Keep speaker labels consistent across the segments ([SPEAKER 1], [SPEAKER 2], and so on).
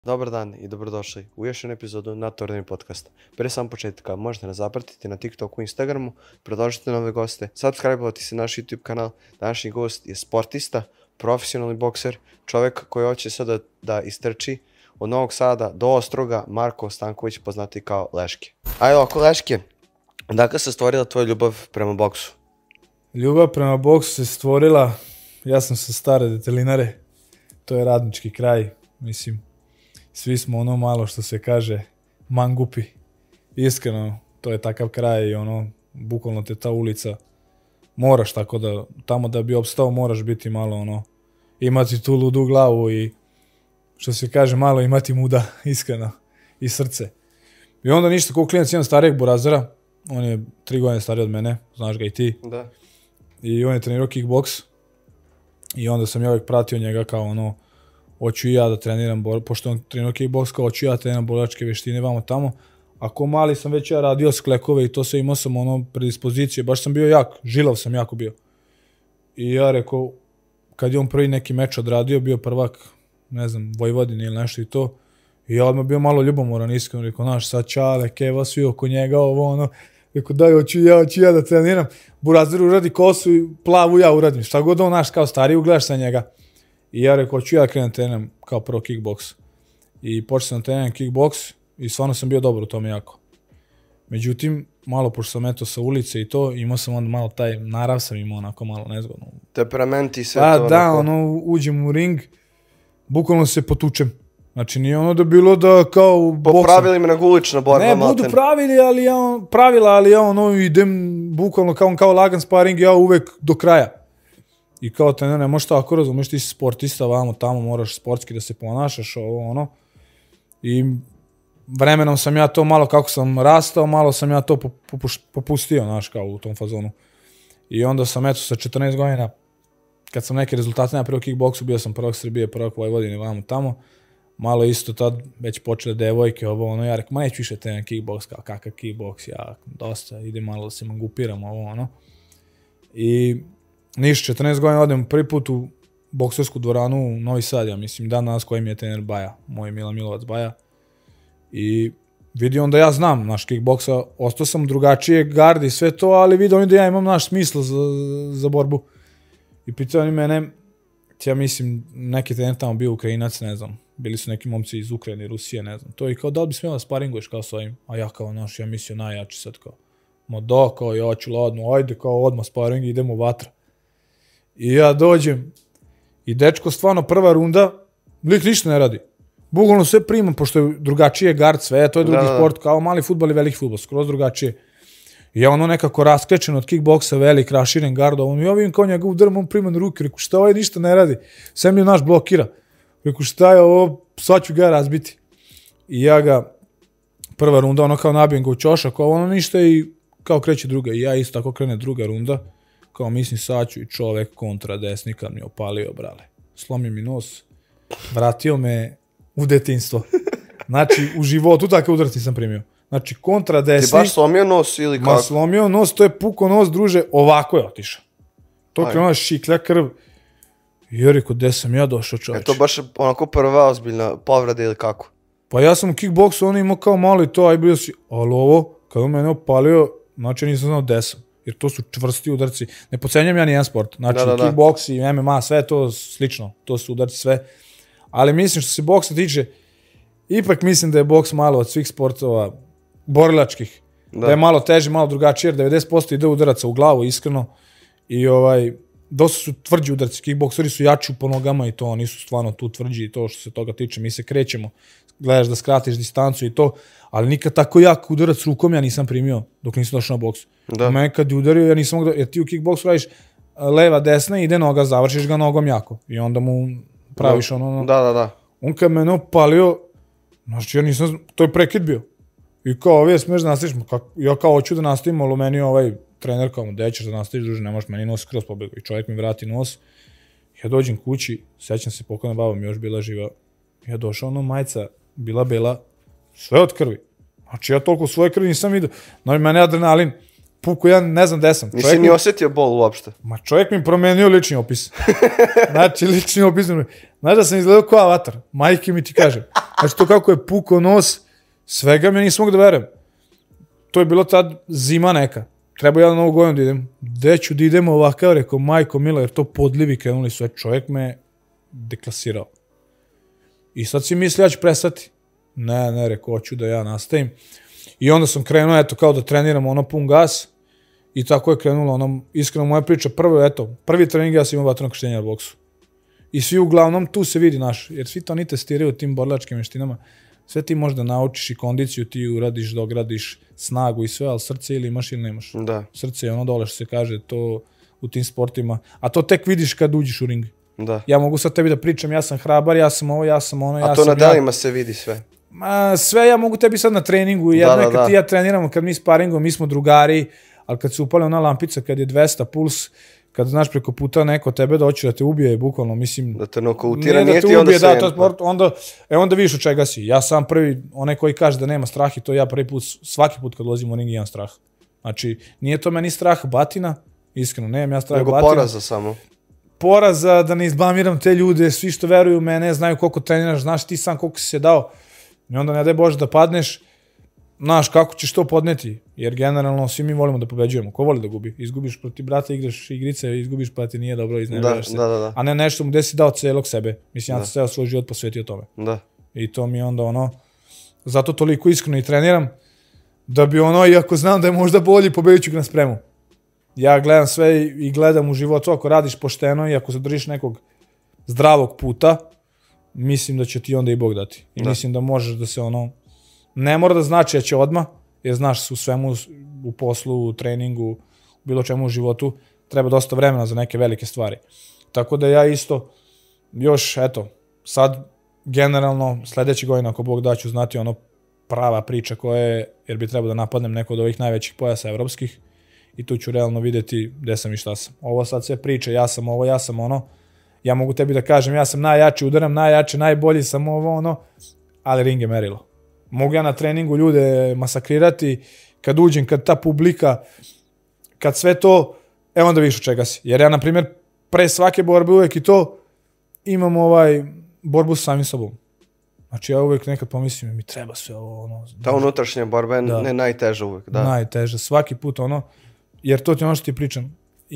[SPEAKER 1] Dobar dan i dobrodošli u još jednu epizodu Naturalni podcast. Prije sam početka možete nas zapratiti na TikToku i Instagramu, predložite nove goste, subscribe-ovati se na naš YouTube kanal. Današnji gost je sportista, profesionalni bokser, čovjek koji hoće sada da istrči od Novog Sada do Ostroga, Marko Stanković, poznati kao Leške. Ajde oko Leške, odakle se stvorila tvoja ljubav prema boksu?
[SPEAKER 2] Ljubav prema boksu se stvorila, ja sam sa Stare Detelinare, to je radnički kraj, mislim. Svi smo ono malo što se kaže mangupi. Iskreno, to je takav kraj i ono, bukvalno te ta ulica moraš tako da, tamo da bi opstao moraš biti malo ono, imati tu ludu glavu i što se kaže malo imati muda, iskreno, i srce. I onda ništa, kao klinac imam starijeg burazera, on je 3 godine stariji od mene, znaš ga i ti.
[SPEAKER 1] Da.
[SPEAKER 2] I on je trenirao kickboks i onda sam ja uvijek pratio njega kao ono, hoću i ja da treniram, pošto on trenirao kickboks, kao hoću ja da treniram borilačke vještine vamo tamo. Ako mali sam već ja radio sklekove i to sve, imao sam ono predispozicije, baš sam bio jak, žilav sam jako bio. I ja rekao, kad je on prvi neki meč odradio, bio prvak, ne znam, Vojvodine ili nešto i to, i ja odmah bio malo ljubomoran, iskreno, rekao, znaš, sad Čale, Keva, svi oko njega, ovo ono, rekao, daj, hoću ja da treniram, Burazer uradi kosu i plavu ja uradim, šta god on, znaš, kao stariji, ugledaš sa njega. I ja rekao, hoću ja krenem treniram kao prvo kickboks. I počeo sam treniram kickboks i stvarno sam bio dobar u tome jako. Međutim, malo pošto sam eto sa ulice i to, imao sam onda malo taj narav sam imao onako malo nezgodno.
[SPEAKER 1] Temperament i sve
[SPEAKER 2] to.
[SPEAKER 1] To
[SPEAKER 2] da, ono, uđem u ring, bukvalno se potučem. Znači nije ono da bilo da kao
[SPEAKER 1] po pravilima nego ulična borba.
[SPEAKER 2] Ne, budu pravila, ali ja ono idem bukvalno kao lagan sparing, ja uvek do kraja. I kao trener, ne možeš tako razumiješ, ti si sportista, vamo tamo moraš sportski da se ponašaš, ovo ono. I vremenom sam ja to malo, kako sam rastao, malo sam ja to popustio, znaš, kao u tom fazonu. I onda sam, eto, sa 14 godina, kad sam neke rezultate na prvo kickboksu, bio sam prvak Srbije, prvak Vojvodine, vamo tamo. Malo isto tad već počele devojke, ovo ono, ja rekao, ma neću više treniram kickboks, kao kakav kickboks, ja dosta, idem malo da se mangupiram, ovo ono. I ništa, 14 godina odem prvi put u boksersku dvoranu u Novi Sad, ja mislim, dan danas koji mi je trener Baja, moj Milan Milovac Baja. I vidio on da ja znam naš kickboksa, ostao sam drugačije gardi i sve to, ali vidio on da ja imam naš smisla za borbu. I pitao oni mene, ja mislim, neki trener tamo bio Ukrajinac, ne znam, bili su neki momci iz Ukrajine, Rusije, ne znam, to i kao da li bi smjela sparinguješ kao s ovim, a ja kao naš, ja mislio najjači sad kao, ma da, kao ja ću ladno, ajde kao odmah sparing, idemo vatra. I ja dođem i dečko stvarno prva runda, lik ništa ne radi. Bukvalno sve primam, pošto je drugačije gard, sve, to je drugi sport, kao mali fudbal i veliki fudbal, skroz drugačije. I ja ono nekako raskrečen od kickboksa, velik, raširen gard, ja vidim kao njega udaram, on prima na ruke, reku šta ovaj ništa ne radi, sve mi naš blokira. Reku šta je ovo, sad ću ga razbiti. I ja ga, prva runda, ono kao nabijem ga u ćošak, ono ništa i kao kreće druga. I ja isto tako krene druga runda. Kao mislim sad ću i čovek kontra desnika mi opalio, brale. Slomio mi nos, vratio me u detinjstvo. Znači u životu takav udarac nisam primio. Znači kontra desnik. Ti
[SPEAKER 1] baš slomio nos ili kako?
[SPEAKER 2] Ma slomio nos, to je puko nos, druže, ovako je otišao. To je krenuo šiklja krv. I ja rekao, gde sam ja došao, čovječe?
[SPEAKER 1] To baš onako prva ozbiljna povreda ili kako?
[SPEAKER 2] Pa ja sam u kickboksu, on imao kao malo i to, aj bio si, ali ovo, kad on mene opalio, znači nisam znao gde sam. Jer to su čvrsti udarci. Ne podcenjam ja nijedan sport. Znači, kickboks i MMA, sve to slično. To su udarci sve. Ali mislim što se boksa tiče, ipak mislim da je boks malo od svih sportova borilačkih. Da je malo teži, malo drugačije, jer 90% ide udaraca u glavu, iskreno. I dosta su tvrđi udarci. Kickbokseri su jači po nogama i to, oni su stvarno tu tvrđi i to što se toga tiče. Mi se krećemo, gledaš da skratiš distancu i to, ali nikad tako jak udarac rukom ja nisam primio dok nisam došao na boks. Mene kad je udario, ja nisam mogao, jer ti u kickboksu radiš leva, desna, ide noga, završiš ga nogom jako. I onda mu praviš ono.
[SPEAKER 1] Da.
[SPEAKER 2] On kad mene opalio, znači ja nisam, to je prekid bio. I kao, ovdje smiješ da nastaviš, ja kao hoću da nastavim, ali meni trener kao, gde ćeš da nastaviš, druže, ne možeš meni nos skroz pobegao. I čovjek mi vrati nos. Ja dođem kući, sećam se, pokojna baba mi još bila živa. Ja došao, majica bila bela, sve od krvi. Znači ja toliko svoje krvi nisam vidio. No i mene adrenalin, puku, ja ne znam gde sam.
[SPEAKER 1] Nisi ni osjetio bol uopšte?
[SPEAKER 2] Ma čovjek mi promenio lični opis. Znači lični opis. Znaš da sam izgledao kao avatar. Majke mi ti kažem. Znači to kako je pukao nos, svega me nisam mogu da verujem. To je bilo tad zima neka. Treba ja na Novu godinu da idem. Gde ću da idemo ovakav, rekao, majko mila, jer to podlivi krenuli sve. Čovjek me deklasirao. I sad si misli, ja ću prestati. Ne, rekao, hoću da ja nastavim. I onda sam krenuo, eto, kao da treniram ono pun gas. I tako je krenulo, ono, iskreno moja priča, prvi trening ja sam imao vatreno krštenje na boksu. I svi uglavnom, tu se vidi jer svi to ni testiraju tim borilačkim veštinama. Sve ti možda naučiš i kondiciju, ti uradiš, dogradiš snagu i sve, ali srce ili imaš ili nemaš.
[SPEAKER 1] Da.
[SPEAKER 2] Srce je ono dole što se kaže, to u tim sportima. A to tek vidiš kad uđeš u ring.
[SPEAKER 1] Da.
[SPEAKER 2] Ja mogu sad tebi da pričam, ja sam hrabar, ja sam ovo, ja sam ono, ja sam...
[SPEAKER 1] A to na delima se vidi sve.
[SPEAKER 2] Sve ja mogu tebi sad na treningu, kad ti ja treniramo, kad mi sparingamo, mi smo drugari, ali kad se upali ona lampica, kad je 200 puls, kad znaš preko puta neko tebe doći da te ubije, bukvalno, mislim...
[SPEAKER 1] Da te nokautira, nije ti onda sve...
[SPEAKER 2] Onda vidiš od čega si. Ja sam prvi, onaj koji kaže da nema strah i to ja prvi put, svaki put kad ulazim u ring imam strah. Znači, nije to meni strah batina, iskreno, nemam ja strah batina.
[SPEAKER 1] Nego poraza samo.
[SPEAKER 2] Poraza, da ne izblamiram te ljude, svi što veruju u mene, znaju koliko treniraš, znaš ti sam koliko si se dao. I onda ne daj Bože da padneš, znaš kako ćeš to podneti, jer generalno svi mi volimo da pobeđujemo. Ko voli da gubi? Izgubiš protiv brata, igraš igrice, izgubiš pa ti nije dobro, iznerviraš se.
[SPEAKER 1] Da.
[SPEAKER 2] A ne nešto gde si dao celog sebe. Mislim, ja sam ceo svoj život posvetio tome.
[SPEAKER 1] Da.
[SPEAKER 2] I to mi je onda ono, zato toliko iskreno i treniram, da bi ono, iako znam da je možda bolji, pobedit ću ga na spremu. Ja gledam sve i gledam u životu, ako radiš pošteno i ako zadržiš nekog zdravog puta, mislim da će ti onda i Bog dati. I mislim da možeš da se ono, ne mora da znači da će odmah, jer znaš u svemu, u poslu, u treningu, bilo čemu u životu, treba dosta vremena za neke velike stvari. Tako da ja isto, još eto, sad generalno sledeće godine ako Bog da ću znati ono prava priča koja je, jer bi trebao da napadnem neko od ovih najvećih pojasa evropskih i tu ću realno vidjeti gde sam i šta sam. Ovo sad sve priče, ja sam ovo, ja sam ono, ja mogu tebi da kažem, ja sam najjači, udaram najjače, najbolji sam ovo ono, ali ring je merilo. Mogu ja na treningu ljude masakrirati, kad uđem, kad ta publika, kad sve to, onda vidiš od čega si. Jer ja, na primjer, pre svake borbe uvek i to, imam borbu sa samim sobom. Znači ja uvek nekad pomislim, mi treba sve ovo, ono...
[SPEAKER 1] Ta unutrašnja borba je ne najteža uvek, da.
[SPEAKER 2] Najteža, svaki put, ono, jer to ti ono što ti pričam.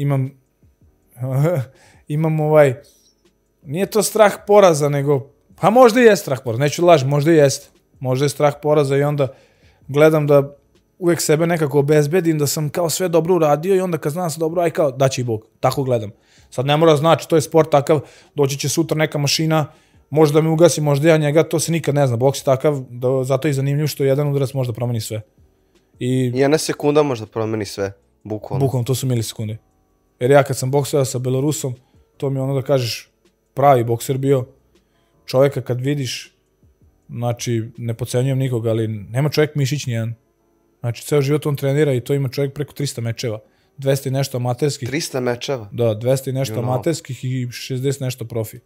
[SPEAKER 2] Imam nije to strah poraza, nego, pa možda i je strah poraza, neću da lažem, možda i jeste. Možda je strah poraza i onda gledam da uvek sebe nekako obezbedim, da sam kao sve dobro uradio i onda kad znam se dobro, aj kao, daće i Bog. Tako gledam. Sad ne mora znači, to je sport takav, doći će sutra neka mašina, možda me ugasi, možda ja njega, to se nikad ne zna. Boks je takav, zato je zanimljiv što jedan udarac možda promeni sve. I
[SPEAKER 1] jedna sekunda možda promeni sve, bukvalno.
[SPEAKER 2] Bukvalno, to su milisekunde. Jer ja kad sam boksao sa Belorusom, to mi ono da kažeš, pravi bokser bio, čovjeka kad vidiš, znači, ne podcenjujem nikoga, ali nema čovjek mišić nijedan. Znači, ceo život on trenira i to ima čovjek preko 300 mečeva. 200 i nešto amaterskih.
[SPEAKER 1] 300 mečeva?
[SPEAKER 2] Da, 200 i nešto amaterskih i 60 nešto profi.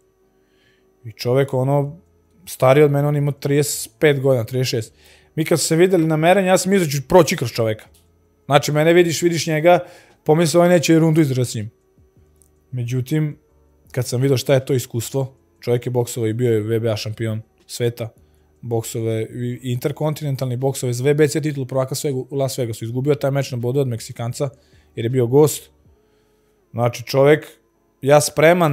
[SPEAKER 2] I čovjek, ono, stariji od mene, on ima 35 godina, 36. Mi kad su se videli na merenju, ja sam mislio da ću proći kroz čovjeka. Znači, mene vidiš njega, pomisli ovaj neće rundu izdržati s njim. Međutim, kad sam vidio šta je to iskustvo, čovjek je boksovao i bio je VBA šampion sveta, boksove, interkontinentalni boksove, za VBC titul prvaka u Las Vegasu. Izgubio taj meč na bodu od Meksikanca, jer je bio gost. Znači, čovjek, ja spreman,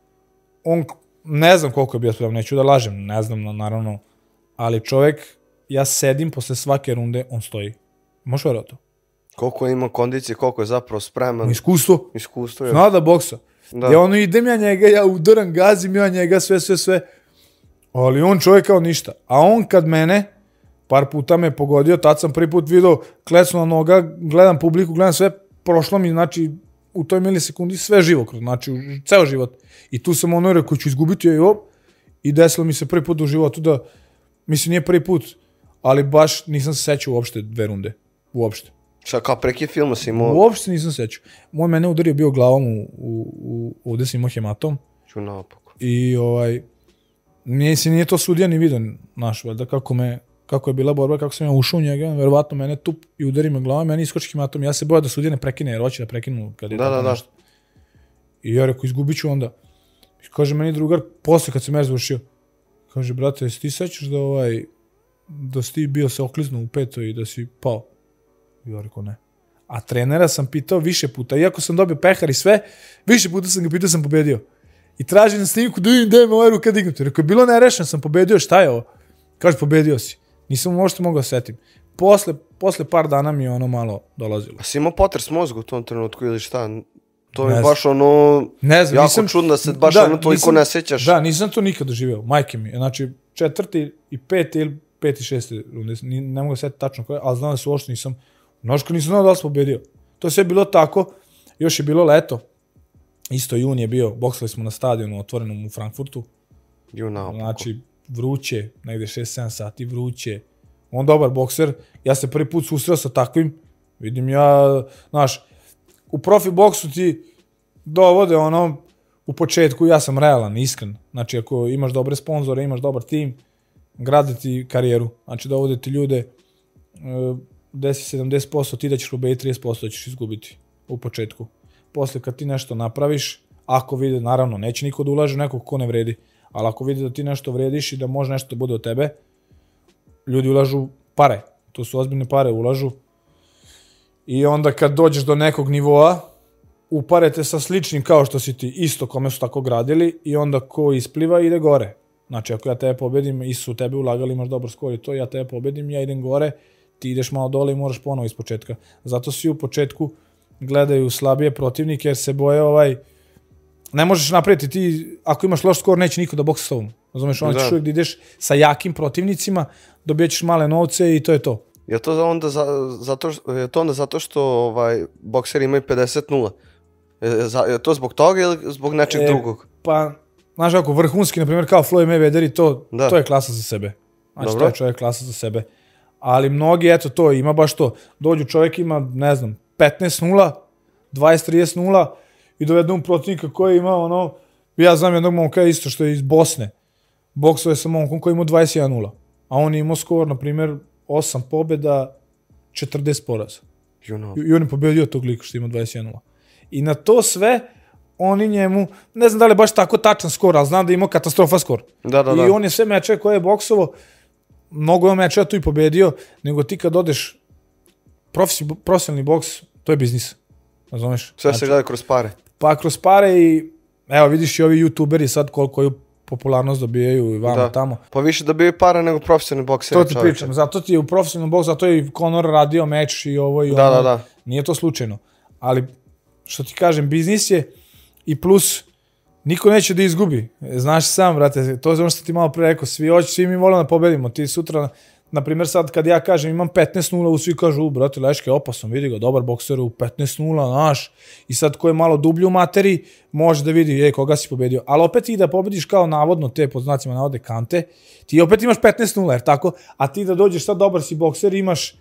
[SPEAKER 2] on, ne znam koliko je bio spreman, neću da lažem, ne znam, naravno, ali čovjek, ja sedim posle svake runde, on stoji. Možeš verovati to?
[SPEAKER 1] Koliko ima kondicije, koliko je zapravo spreman.
[SPEAKER 2] Iskustvo.
[SPEAKER 1] Iskustvo je.
[SPEAKER 2] Zna da boksa. Ja ono idem ja njega, ja udaram, gazim ja njega, sve. Ali on čovjek kao ništa. A on kad mene, par puta me pogodio, tad sam prvi put vidio klecnu na noga, gledam publiku, gledam sve, prošlo mi, znači, u toj milisekundi sve živo, znači, ceo život. I tu sam ono rekao, ću izgubiti i desilo mi se prvi put u životu da, mislim, nije prvi put, ali baš nisam se sećao uopšte 2 runde. Uopšte.
[SPEAKER 1] Šta, kao preki filmu si imao?
[SPEAKER 2] Uopšte nisam sećao. Moj mene udario bio glavom ovdje sam imao hematom.
[SPEAKER 1] Ću naopako.
[SPEAKER 2] I nije to sudija ni vidio, znaš, valjda kako je bila borba, kako sam ja ušao u njega, verovatno mene tup i udari me glavom, meni iskoči hematom, ja se bojao da sudija ne prekine, jer hoće da prekinu kad je tako nešto. I ja rekao, izgubit ću onda. I kaže meni drugar, posle kad sam ja završio, Kaže, brate, jesi ti sećaš da si ti bio se okliznuo u petoj i da si pao? Ja rekao, ne. A trenera sam pitao više puta, iako sam dobio pehar i sve, više puta sam ga pitao, sam pobedio. I traži na snimku da vidim da ima ovaj ruka dignuti. Rekao, bilo nerešeno, sam pobedio, šta je ovo? Kaže, pobedio si. Nisam možda mogao setim. Posle par dana mi je ono malo dolazilo.
[SPEAKER 1] A si imao potres mozga u tom trenutku ili šta? To je baš ono, jako čudno da se baš ono toliko ne sećaš.
[SPEAKER 2] Da, nisam to nikad doživeo, majke mi. Znači, 4. i 5. ili 5. i 6. runde, ne mogu setiti tačno koje, ali znam da se uopšte nisam, noško nisam znao da li sam pobedio. To je sve bilo tako, još je bilo leto, isto jun je bio, boksali smo na stadionu otvorenom u Frankfurtu. Znači, vruće, negde 6-7 sati, vruće. On dobar bokser, ja se prvi put susreo sa takvim, vidim ja, znaš, u profi boksu ti dovode ono, u početku ja sam realan, iskren. Znači, ako imaš dobre sponzore, imaš dobar tim, grade ti karijeru. Znači, dovode ti ljude, 10-70%, ti da ćeš pobediti, 30% da ćeš izgubiti u početku. Posle kad ti nešto napraviš, ako vide, naravno, neće niko da ulaže nekog ko ne vredi, ali ako vidi da ti nešto vrediš i da može nešto da bude od tebe, ljudi ulažu pare. To su ozbiljne pare, ulažu. I onda kad dođeš do nekog nivoa, uparete sa sličnim kao što si ti isto kome su tako gradili i onda ko ispliva ide gore. Znači ako ja tebe pobedim, isto su tebe ulagali, imaš dobar skor i to, ja tebe pobedim, ja idem gore, ti ideš malo dole i moraš ponovo iz početka. Zato svi u početku gledaju slabije protivnike jer se boje ne možeš napraviti ti, ako imaš loš skor, neće niko da boksa s tobom. Razumeš, onda ćeš uvijek da ideš sa jakim protivnicima, dobijećeš male novce i to je to.
[SPEAKER 1] Je to onda zato što bokseri imaju 50-0? Je to zbog toga ili zbog nečeg drugog?
[SPEAKER 2] Pa, znaš kako, vrhunski, na primjer, kao Floyd Mayweather i to je klasa za sebe. Znači, to je čovjek klasa za sebe. Ali mnogi, eto to, ima baš to. Dođu čovjek ima, ne znam, 15-0, 20-30-0 i dovedem protivnika koji ima ja znam jednog momka isto što je iz Bosne. Boksuje sa momkom koji ima 21-0. A on je imao skor, na primjer, 8 pobjeda, 40 poraza. I on je pobedio tog lika što ima 21-0. I na to oni njemu, ne znam da li je baš tako tačan skor, ali znam da je imao katastrofa skor. I on je sve mečeve koje je boksovo, mnogo je mečeva tu i pobedio, nego ti kad odeš profesionalni boks, to je biznis. Razumeš?
[SPEAKER 1] Sve se gleda kroz pare.
[SPEAKER 2] Pa kroz pare i evo vidiš i ovi youtuberi sad koju popularnost dobijaju i vamo tamo.
[SPEAKER 1] Pa više dobijaju para nego profesionalni bokseri.
[SPEAKER 2] To ti pričam, zato ti je u profesionalnom boksu, zato je i Conor radio meč i ovo i ono.
[SPEAKER 1] Da.
[SPEAKER 2] Nije to slučajno. Ali, što ti kažem, biznis je i plus, niko neće da izgubi. Znaš sam, brate, to je ono što ti malo pre rekao, svi mi volimo da pobedimo. Ti sutra, na primjer sad kad ja kažem imam 15-0, svi kažu, brate, Leške, opasan, vidi ga, dobar bokser u 15-0, znaš. I sad ko je malo dublji u materiji, može da vidi, koga si pobedio. Ali opet ti da pobediš kao navodno te, pod znacima navode, kante, ti opet imaš 15-0, jer tako? A ti da dođeš sad dobar si bokser, imaš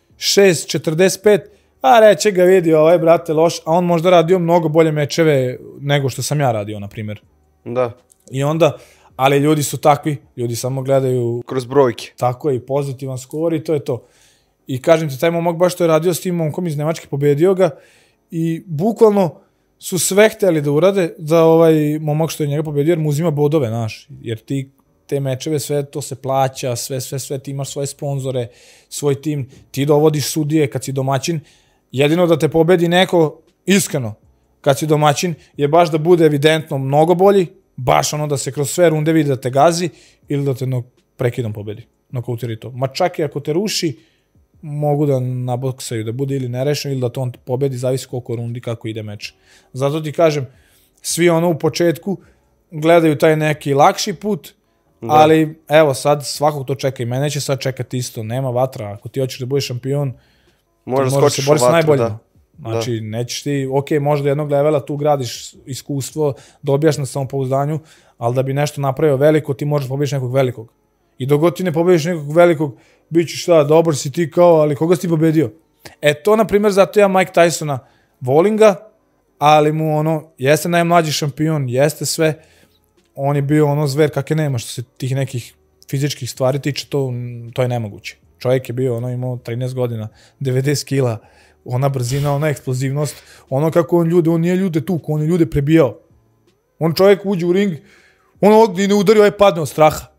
[SPEAKER 2] 6-45, a reće ga vidi, brate, loš, a on možda radio mnogo bolje mečeve nego što sam ja radio, na primjer.
[SPEAKER 1] Da.
[SPEAKER 2] I onda, ali ljudi su takvi, ljudi samo gledaju
[SPEAKER 1] kroz brojke.
[SPEAKER 2] Tako je, i pozitivan skor i to je to. I kažem ti, taj momak baš što je radio s tim momkom iz Nemačke, pobedio ga i bukvalno su sve hteli da urade za momak što je njega pobedio, jer mu uzima bodove, znaš, jer ti te mečeve, sve to se plaća, sve, ti imaš svoje sponzore, svoj tim, ti dovodiš sudije kad si domaćin, jedino da te pobedi neko, iskreno, kad si domaćin, je baš da bude evidentno mnogo bolji, baš da se kroz sve runde vidi da te gazi ili da te prekidom pobedi, nokautira to. Ma čak i ako te ruši, mogu da naboksaju, da bude ili nerešeno ili da to on pobedi, zavisi koliko rundi, kako ide meč. Zato ti kažem, svi u početku gledaju taj neki lakši put, ali evo sad svakog to čeka i mene će sad čekati isto, nema vatra, ako ti hoćeš da budeš šampion,
[SPEAKER 1] možeš se boriti sa najboljima.
[SPEAKER 2] Znači, nećeš ti, možda jednog levela tu gradiš iskustvo, dobijaš na samopouzdanju, ali da bi nešto napravio veliko, ti možeš pobediš nekog velikog. I dok god ti ne pobediš nekog velikog, bit ćeš dobar si ti kao, ali koga si ti pobedio? To, na primjer, zato ja Mike Tysona volim ga, ali mu jeste najmlađi šampion, jeste sve, on je bio zver kakve nema, što se tih nekih fizičkih stvari tiče, to je nemoguće. Čovjek je bio, imao 13 godina, 90 kila, ona brzina, ona eksplozivnost, kako on nije ljude tuku, on je ljude prebijao. On čovjek uđe u ring, on ne udari, padne od straha.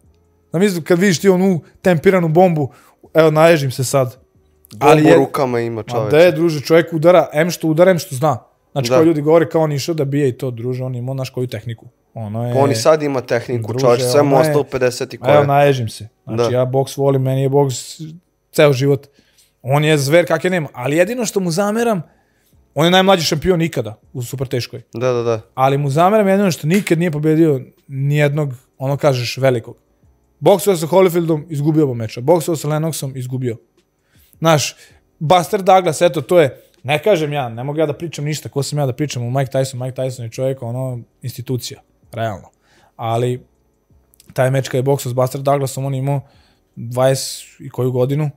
[SPEAKER 2] Zamisli kad vidiš ti onu tempiranu bombu, evo naježim se sad.
[SPEAKER 1] Bombu rukama ima čoveče.
[SPEAKER 2] Da je, druže, čovjek udara, em što udara, em što zna. Znači, kao ljudi govore kao on išao da bije i to, druže, on ima naš koju tehniku.
[SPEAKER 1] On i sad ima tehniku, čovječe, sve mu ostalo 50 i koje.
[SPEAKER 2] Evo, naježim se. Znači, ja boks volim, meni je boks ceo život. On je zver kakve nema, ali jedino što mu zameram, on je najmlađi šampion ikada u super teškoj.
[SPEAKER 1] Da.
[SPEAKER 2] Ali mu zameram jedino što nikad nije pobedio nijednog, ono kažeš, velikog. Boksovao sa Holyfieldom, izgubio oba meča. Boksovao sa Lennoxom, izgubio. Znaš, Buster Douglas, eto, to je, ne kažem ja, ne mogu ja da pričam ništa, ko sam ja da pričam o Mike Tyson je čovjek, ono, institucija, realno. Ali, taj meč kada je boksao s Buster Douglasom, on imao 20 i koju godinu,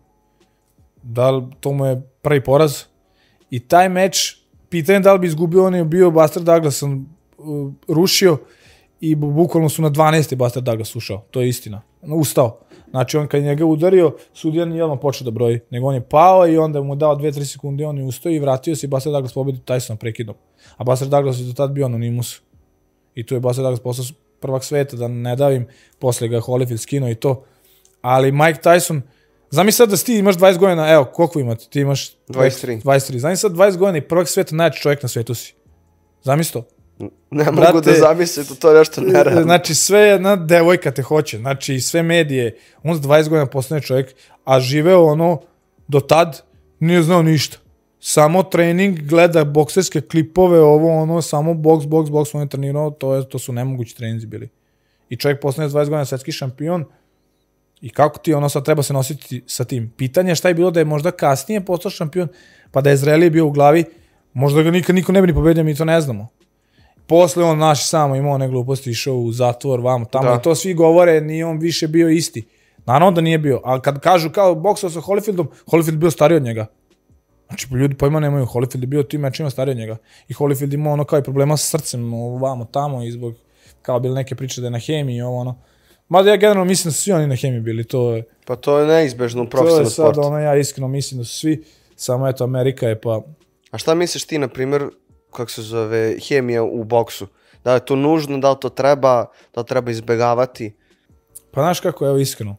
[SPEAKER 2] to mu je prvi poraz. I taj meč, pitanje da li bi izgubio, on je bio Buster Douglas, rušio i bukvalno su na 12. Buster Douglas ušao, to je istina, ustao. Znači on kad je njega udario, sudija nije odmah počeo da broji, nego on je pao i onda mu dao 2-3 sekunde, on je ustao i vratio se i Buster Douglas pobedio Tysona prekidom. A Buster Douglas je do tad bio anonimus. I tu je Buster Douglas postao prvak sveta, da ne davim, posle ga Holyfield skinuo i to. Ali Mike Tyson, zamisli sad da ti imaš 20 godina, evo, koliko imate? Ti imaš 23. Zamisli sad 20 godina i prvak sveta, najjači čovjek na svetu si. Zamisli to.
[SPEAKER 1] Ne mogu da zamislim, to je nešto nerealno.
[SPEAKER 2] Znači, sve jedna devojka te hoće, znači, sve medije, on za 20 godina postane čovjek, a živeo ono, do tad, nije znao ništa. Samo trening, gleda bokserske klipove, ovo, ono, samo boks, on je trenirao, to su nemogući treninzi bili. I čovjek postane 20 godina svetski šampion, i kako ti ono sad treba se nositi sa tim? Pitanje je šta je bilo da je možda kasnije postao šampion, pa da je zrelije bio u glavi, možda ga nikad niko ne bi ni pobedio, mi to ne znamo. Posle on naš samo imao one gluposti, išao u zatvor, vamo, tamo, i to svi govore, nije on više bio isti. Naravno da nije bio, ali kad kažu kao boksao sa Holyfieldom, Holyfield bio stariji od njega. Znači, ljudi pojma nemaju, Holyfield je bio tim mečima stariji od njega. I Holyfield imao ono kao i problema sa srcem, vamo, tamo, i zbog, kao bili neke priče da je na hemiji, ovo ono. Mada ja generalno mislim da su svi oni na hemiji bili, to je...
[SPEAKER 1] Pa to je neizbežno u profesionalnom sportu.
[SPEAKER 2] To je sad, ono, ja iskreno mislim da su svi, samo eto, Amerika je pa...
[SPEAKER 1] A šta misliš ti, na primjer, kako se zove, hemija u boksu? Da li je to nužno, da li to treba, da li treba izbegavati?
[SPEAKER 2] Pa znaš kako, evo iskreno,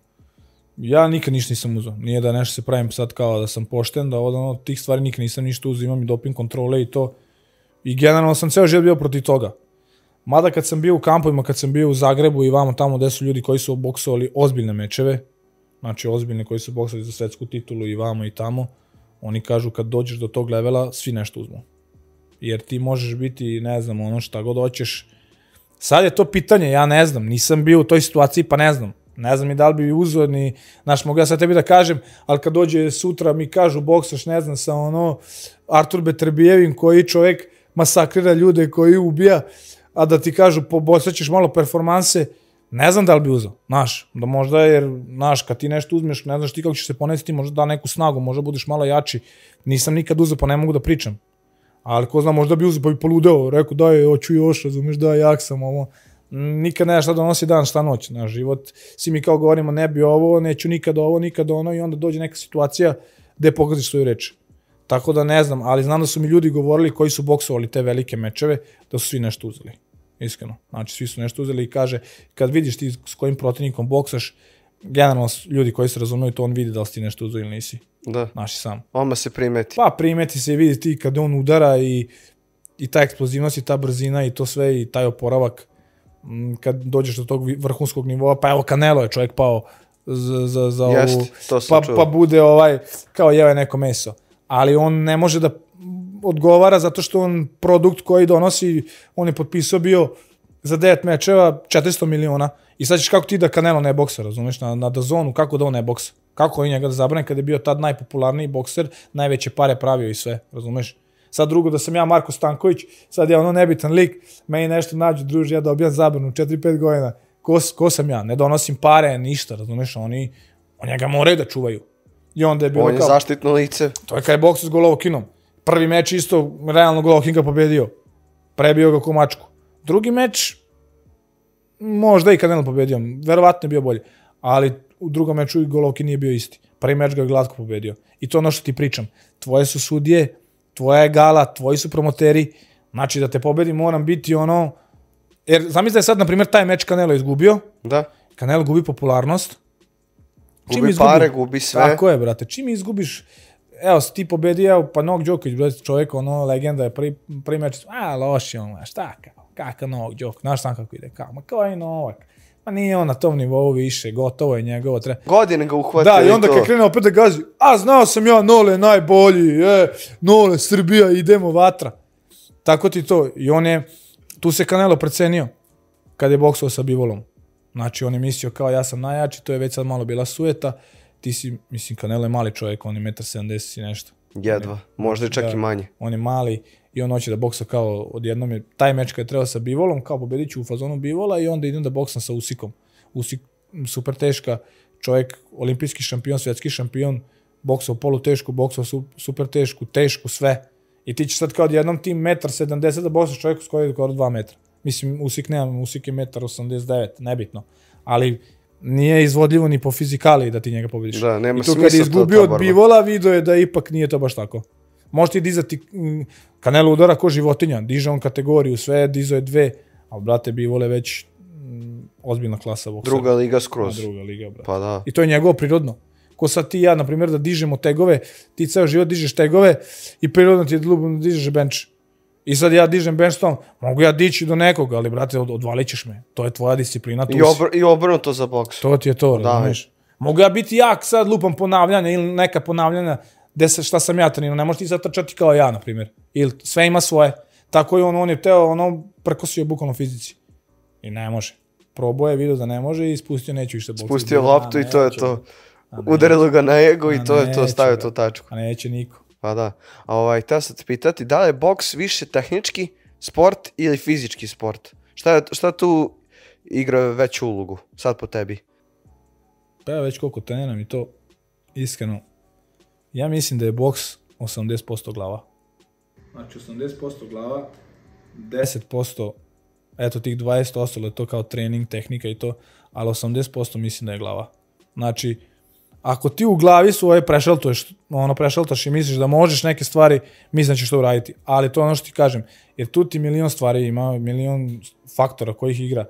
[SPEAKER 2] ja nikad ništa nisam uzao. Nije da nešto se pravim sad kao da sam pošten, da od tih stvari nikad nisam ništa uzao, imam i doping kontrole i to. I generalno sam ceo život bio protiv toga. Mada kad sam bio u kampovima, kad sam bio u Zagrebu i vamo tamo gde su ljudi koji su boksovali ozbiljne mečeve, znači ozbiljne koji su boksali za svetsku titulu i vamo i tamo, oni kažu kad dođeš do tog levela, svi nešto uzmu. Jer ti možeš biti, ne znam, ono šta god hoćeš. Sad je to pitanje, ja ne znam, nisam bio u toj situaciji, pa ne znam. Ne znam i da li bi uzeo, ni, znaš, mogu ja sad tebi da kažem, ali kad dođe sutra mi kažu boksaš, ne znam, sa ono Artur Beterbijevim koji čovjek masakrira ljude, koji ubija, a da ti kažu poboljšaćeš malo performanse, ne znam da li bi uzeo, znaš, da možda jer, znaš, kad ti nešto uzmeš, ne znaš ti kako ćeš se ponesti, možda da neku snagu, možda budeš malo jači, nisam nikad uzeo, pa ne mogu da pričam, ali ko zna, možda bi uzeo pa bi poludeo, rekao daj, hoću još, razumiješ, daj, jak sam, ovo, nikad ne šta donosi dan, šta noć, naš život, svi mi kao govorimo, ne bi ovo, neću nikad ovo, nikad ono, i onda dođe neka situacija gde pokaziš svoju reč. Tako da ne znam, ali znam da su mi ljudi govorili koji su boksovali te velike mečeve, da su svi nešto uzeli. Iskreno. Znači, svi su nešto uzeli i kaže, kad vidiš ti s kojim protivnikom boksaš, generalno ljudi koji se razumiju to, on vidi da li si ti nešto uzeo ili nisi.
[SPEAKER 1] Da.
[SPEAKER 2] Naši sam.
[SPEAKER 1] Odmah se primeti.
[SPEAKER 2] Pa primeti se i vidi ti kad on udara i ta eksplozivnost i ta brzina i to sve i taj oporavak kad dođeš do tog vrhunskog nivoa, pa evo Canelo je čovjek pao za ovu, pa bude kao jeo neko meso. Ali on ne može da odgovara zato što on produkt koji donosi, on je potpisao bio za 9 mečeva 400 miliona i sad ćeš kako ti da Canelo ne boksa, razumiješ, na DAZN-u, kako da on ne boksa, kako oni njega da zabrane kad je bio tad najpopularniji bokser, najveće pare pravio i sve, razumiješ. Sad drugo da sam ja Marko Stanković, sad je ono nebitan lik, meni nešto nađu, druži, ja dobijam zabranu 4-5 godina, ko sam ja, ne donosim pare, ništa, razumiješ, oni njega moraju da čuvaju. I onda je bilo
[SPEAKER 1] on je zaštitno lice.
[SPEAKER 2] To je kada je boksao s Golovkinom. Prvi meč isto, realno Golovkin ga pobedio. Prebio ga ko mačku. Drugi meč, možda i Canelo pobedio. Verovatno je bio bolji. Ali u drugom meču i Golovkin nije bio isti. Prvi meč ga je glatko pobedio. I to je ono što ti pričam. Tvoje su sudije, tvoja je gala, tvoji su promoteri. Znači da te pobedi moram biti ono... Jer zamisli da je sad, na primjer, taj meč Canelo izgubio.
[SPEAKER 1] Da.
[SPEAKER 2] Canelo gubi popularnost.
[SPEAKER 1] Gubi pare, gubi sve.
[SPEAKER 2] Tako je, brate. Čim izgubiš, evo, ti pobedio, pa Novak Đoković, brate, čovjek, ono, legenda je prvi meč, loši, ono, šta, kakav Novak Đoković, znaš sam kako ide, kao, ma kao je Novak. Pa nije on na tom nivou više, gotovo je njegovo.
[SPEAKER 1] Godine ga uhvatio.
[SPEAKER 2] Da, i onda kad krene opet da gazi, znao sam ja, Nole najbolji, Nole, Srbija, idemo vatra. Tako ti to. I on je, tu se Canelo precenio kad je boksao sa Bivolom. Znači, on je mislio kao ja sam najjači, to je već sad malo bila sujeta. Ti si, mislim, Canelo je mali čovjek, on je 1,70 m i nešto.
[SPEAKER 1] Jedva, možda i čak i manje.
[SPEAKER 2] On je mali i on hoće da boksa kao odjednom je, taj meč kad je trebao sa Bivolom, kao pobedit ću u fazonu Bivola i onda idem da boksam sa Usikom. Usik, super teška, čovjek, olimpijski šampion, svjetski šampion, boksao polutešku, boksao super tešku, sve. I ti ćeš sad kao odjednom ti 1,70 m da boksaš čovjeku s koji je skoro 2 metra. Mislim, Usik nema, Usik je 1,89 m, nebitno. Ali nije izvodljivo ni po fizikaliji da ti njega pobediš.
[SPEAKER 1] Da, nema
[SPEAKER 2] smisla. I tu kad je izgubio od Bivola, vidio je da ipak nije to baš tako. Može ti dizati, Canelo udara ko životinja, diže on kategoriju, sve, dizo je 2, ali brate, Bivol je već ozbiljna klasa boksera.
[SPEAKER 1] Druga liga skroz.
[SPEAKER 2] Druga liga, brate.
[SPEAKER 1] Pa da.
[SPEAKER 2] I to je njegovo prirodno. Ko sad ti i ja, na primjer, da dižemo tegove, ti ceo život dižeš tegove i prirodno ti je da dižeš bench. I sad ja dižem bench tom, mogu ja dići do nekoga, ali brate, odvalit ćeš me. To je tvoja disciplina.
[SPEAKER 1] I obrnuto za boks.
[SPEAKER 2] To ti je to, razumiješ. Mogu ja biti jak, sad lupam ponavljanja ili neka ponavljanja, šta sam ja trenirao, ne možeš ti sad trčati kao ja, na primjer. Ili sve ima svoje. Tako i on je teo, prkosio je bukvalno fizici. I ne može. Probao je, vidio da ne može i spustio, neću više boksati.
[SPEAKER 1] Spustio loptu i to je to. Udarilo ga na ego i to je to, stavio tu tačku.
[SPEAKER 2] A neće niko.
[SPEAKER 1] Pa da. A htio sam te pitati, da li je boks više tehnički sport ili fizički sport? Šta tu igra veću ulogu, sad po tebi?
[SPEAKER 2] Pa ja već koliko treniram i to, iskreno, ja mislim da je boks 80% glava. Znači 80% glava, 10%, eto tih 20% ostalo je to kao trening, tehnika i to, ali 80% mislim da je glava. Znači, ako ti u glavi svoje prešaltaš i misliš da možeš neke stvari, mislim da ćeš to uraditi. Ali to je ono što ti kažem, jer tu ti milion stvari ima, milion faktora kojih igra.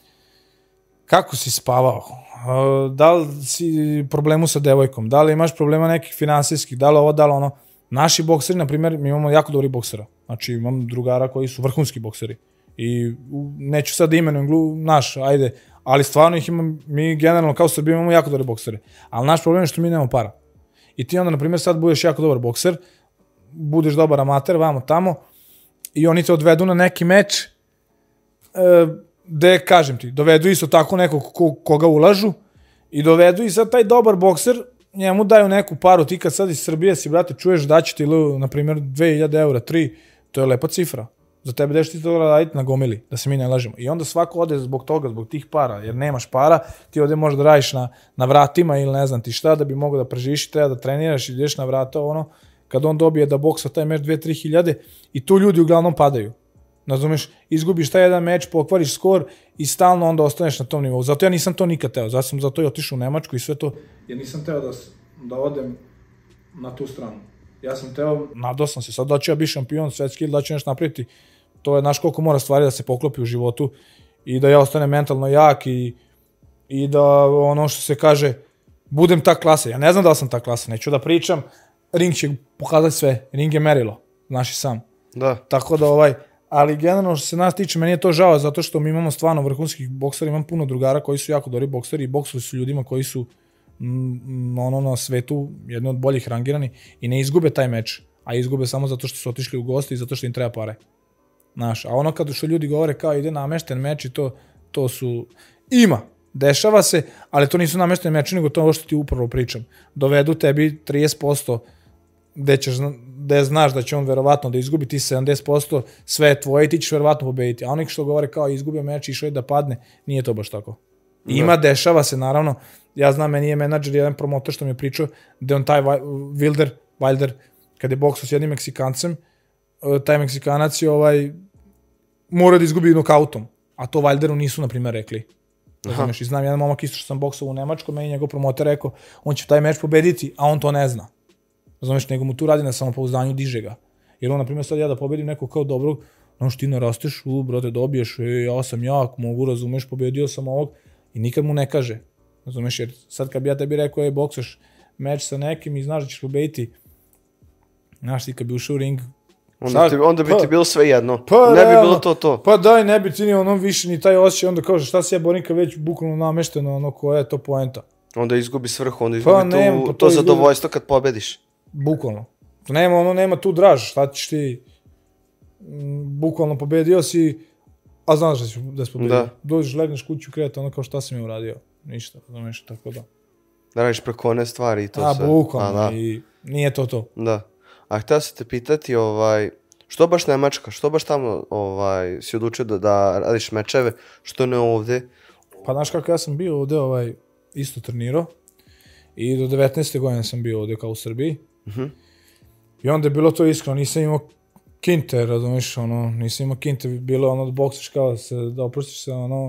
[SPEAKER 2] Kako si spavao? Da li si problemu sa devojkom? Da li imaš problema nekih finansijskih? Da li ovo, da li ono? Naši bokseri, na primjer, mi imamo jako dobri boksera. Znači, imam drugara koji su vrhunski bokseri. I neću sad da imenujem ajde, ali stvarno ih imam, mi generalno kao Srbija imamo jako dobre boksere. Ali naš problem je što mi nemamo para. I ti onda, na primjer, sad budeš jako dobar bokser, budeš dobar amater, vamo tamo, i oni te odvedu na neki meč, gde, kažem ti, dovedu isto tako nekog koga ulažu, i dovedu i sad taj dobar bokser, njemu daju neku paru, ti kad sad iz Srbije si, brate, čuješ da će ti, na primjer, 2000 eura, 3, to je lepa cifra. Za tebe deš ti to raditi na gomili, da se mi ne lažemo. I onda svako ode zbog toga, zbog tih para, jer nemaš para, ti ovdje možeš da radiš na vratima ili ne znam ti šta, da bi mogao da preživiš, treba da treniraš i ideš na vrata, kad on dobije da boksa taj meč 2-3 hiljade i tu ljudi uglavnom padaju. Razumeš, izgubiš taj jedan meč, pokvariš skor i stalno onda ostaneš na tom nivou. Zato ja nisam to nikad teo, zato i otišao u Nemačku i sve to. Jer nisam teo da odem na tu stranu. Ja sam teo, nadao sam se, sad da ću ja biti šampion svetski ili da ću nešto napraviti. To je, znaš koliko mora stvari da se poklopi u životu i da ja ostanem mentalno jak i da ono što se kaže, budem ta klasa. Ja ne znam da li sam ta klasa, neću da pričam, ring će pokazati sve, ring je merilo, znaš i sam.
[SPEAKER 1] Da.
[SPEAKER 2] Tako da ali generalno što se nas tiče, meni je to žao zato što mi imamo stvarno vrhunskih boksera, imam puno drugara koji su jako dobri bokseri i boksali su ljudima koji su na svetu jedni od boljih rangirani i ne izgube taj meč, a izgube samo zato što su otišli u goste i zato što im treba pare. Znaš, a kad što ljudi govore kao ide namešten meč i to su, dešava se, ali to nisu namešteni meči, nego to je ovo što ti upravo pričam. Dovedu tebi 30%, gde znaš da će on verovatno da izgubi ti 70%, sve je tvoje i ti ćeš verovatno pobediti. A onih što govore kao izgubio meč i išao je da padne, nije to baš tako. Dešava se naravno, ja znam, meni je menadžer, jedan promotor što mi je pričao, da on taj Wilder, kad je boksao s jednim Meksikancem, taj Meksikanac je mora da izgubi nokautom, a to Wilderu nisu, na primjer, rekli. Razumeš, i znam jedan momak isto što sam boksao u Nemačkoj, meni njegov promotor rekao, on će taj meč pobediti, a on to ne zna. Razumeš, nego mu tu radi na samopouzdanju, diže ga. Jer on, na primjer, sad ja da pobedim nekog kao dobrog, no što ti narasteš, brate, dobiješ, ja sam jak, mogu, razumeš, pobedio sam ovog, I nikad mu ne kaže. Razumeš, jer sad kad bi ja tebi rekao, boksaš meč sa nekim i znaš da ćeš pobediti, znaš ti kad bi ušao u ring,
[SPEAKER 1] onda bi ti bilo sve jedno.
[SPEAKER 2] Pa,
[SPEAKER 1] ne bi bilo to.
[SPEAKER 2] Pa daj, ne bi ti ni ono više ni taj osjećaj, onda kaže šta se ja borim kad već bukvalno namešteno, ono koja je to poenta.
[SPEAKER 1] Onda izgubi svrhu, onda izgubi to zadovoljstvo kad pobediš.
[SPEAKER 2] Bukvalno. Nema tu draž, šta ćeš ti, bukvalno pobedio si, a znaš da si pobedio. Dođeš, legneš kuću, kreta, ono kao šta sam ja uradio, ništa, znaš, tako da.
[SPEAKER 1] Da radiš preko one stvari i to sve.
[SPEAKER 2] Bukvalno, i nije to.
[SPEAKER 1] Da. A htio sam te pitati, što baš Nemačka, što baš tamo si odlučio da radiš mečeve, što ne ovdje?
[SPEAKER 2] Pa znaš kako ja sam bio ovdje isto trenirao i do 19. godine sam bio ovdje kao u Srbiji. I onda je bilo to iskreno, nisam imao kinte, razumiješ, nisam imao kinte, bilo da boksaš kao da oprostiš se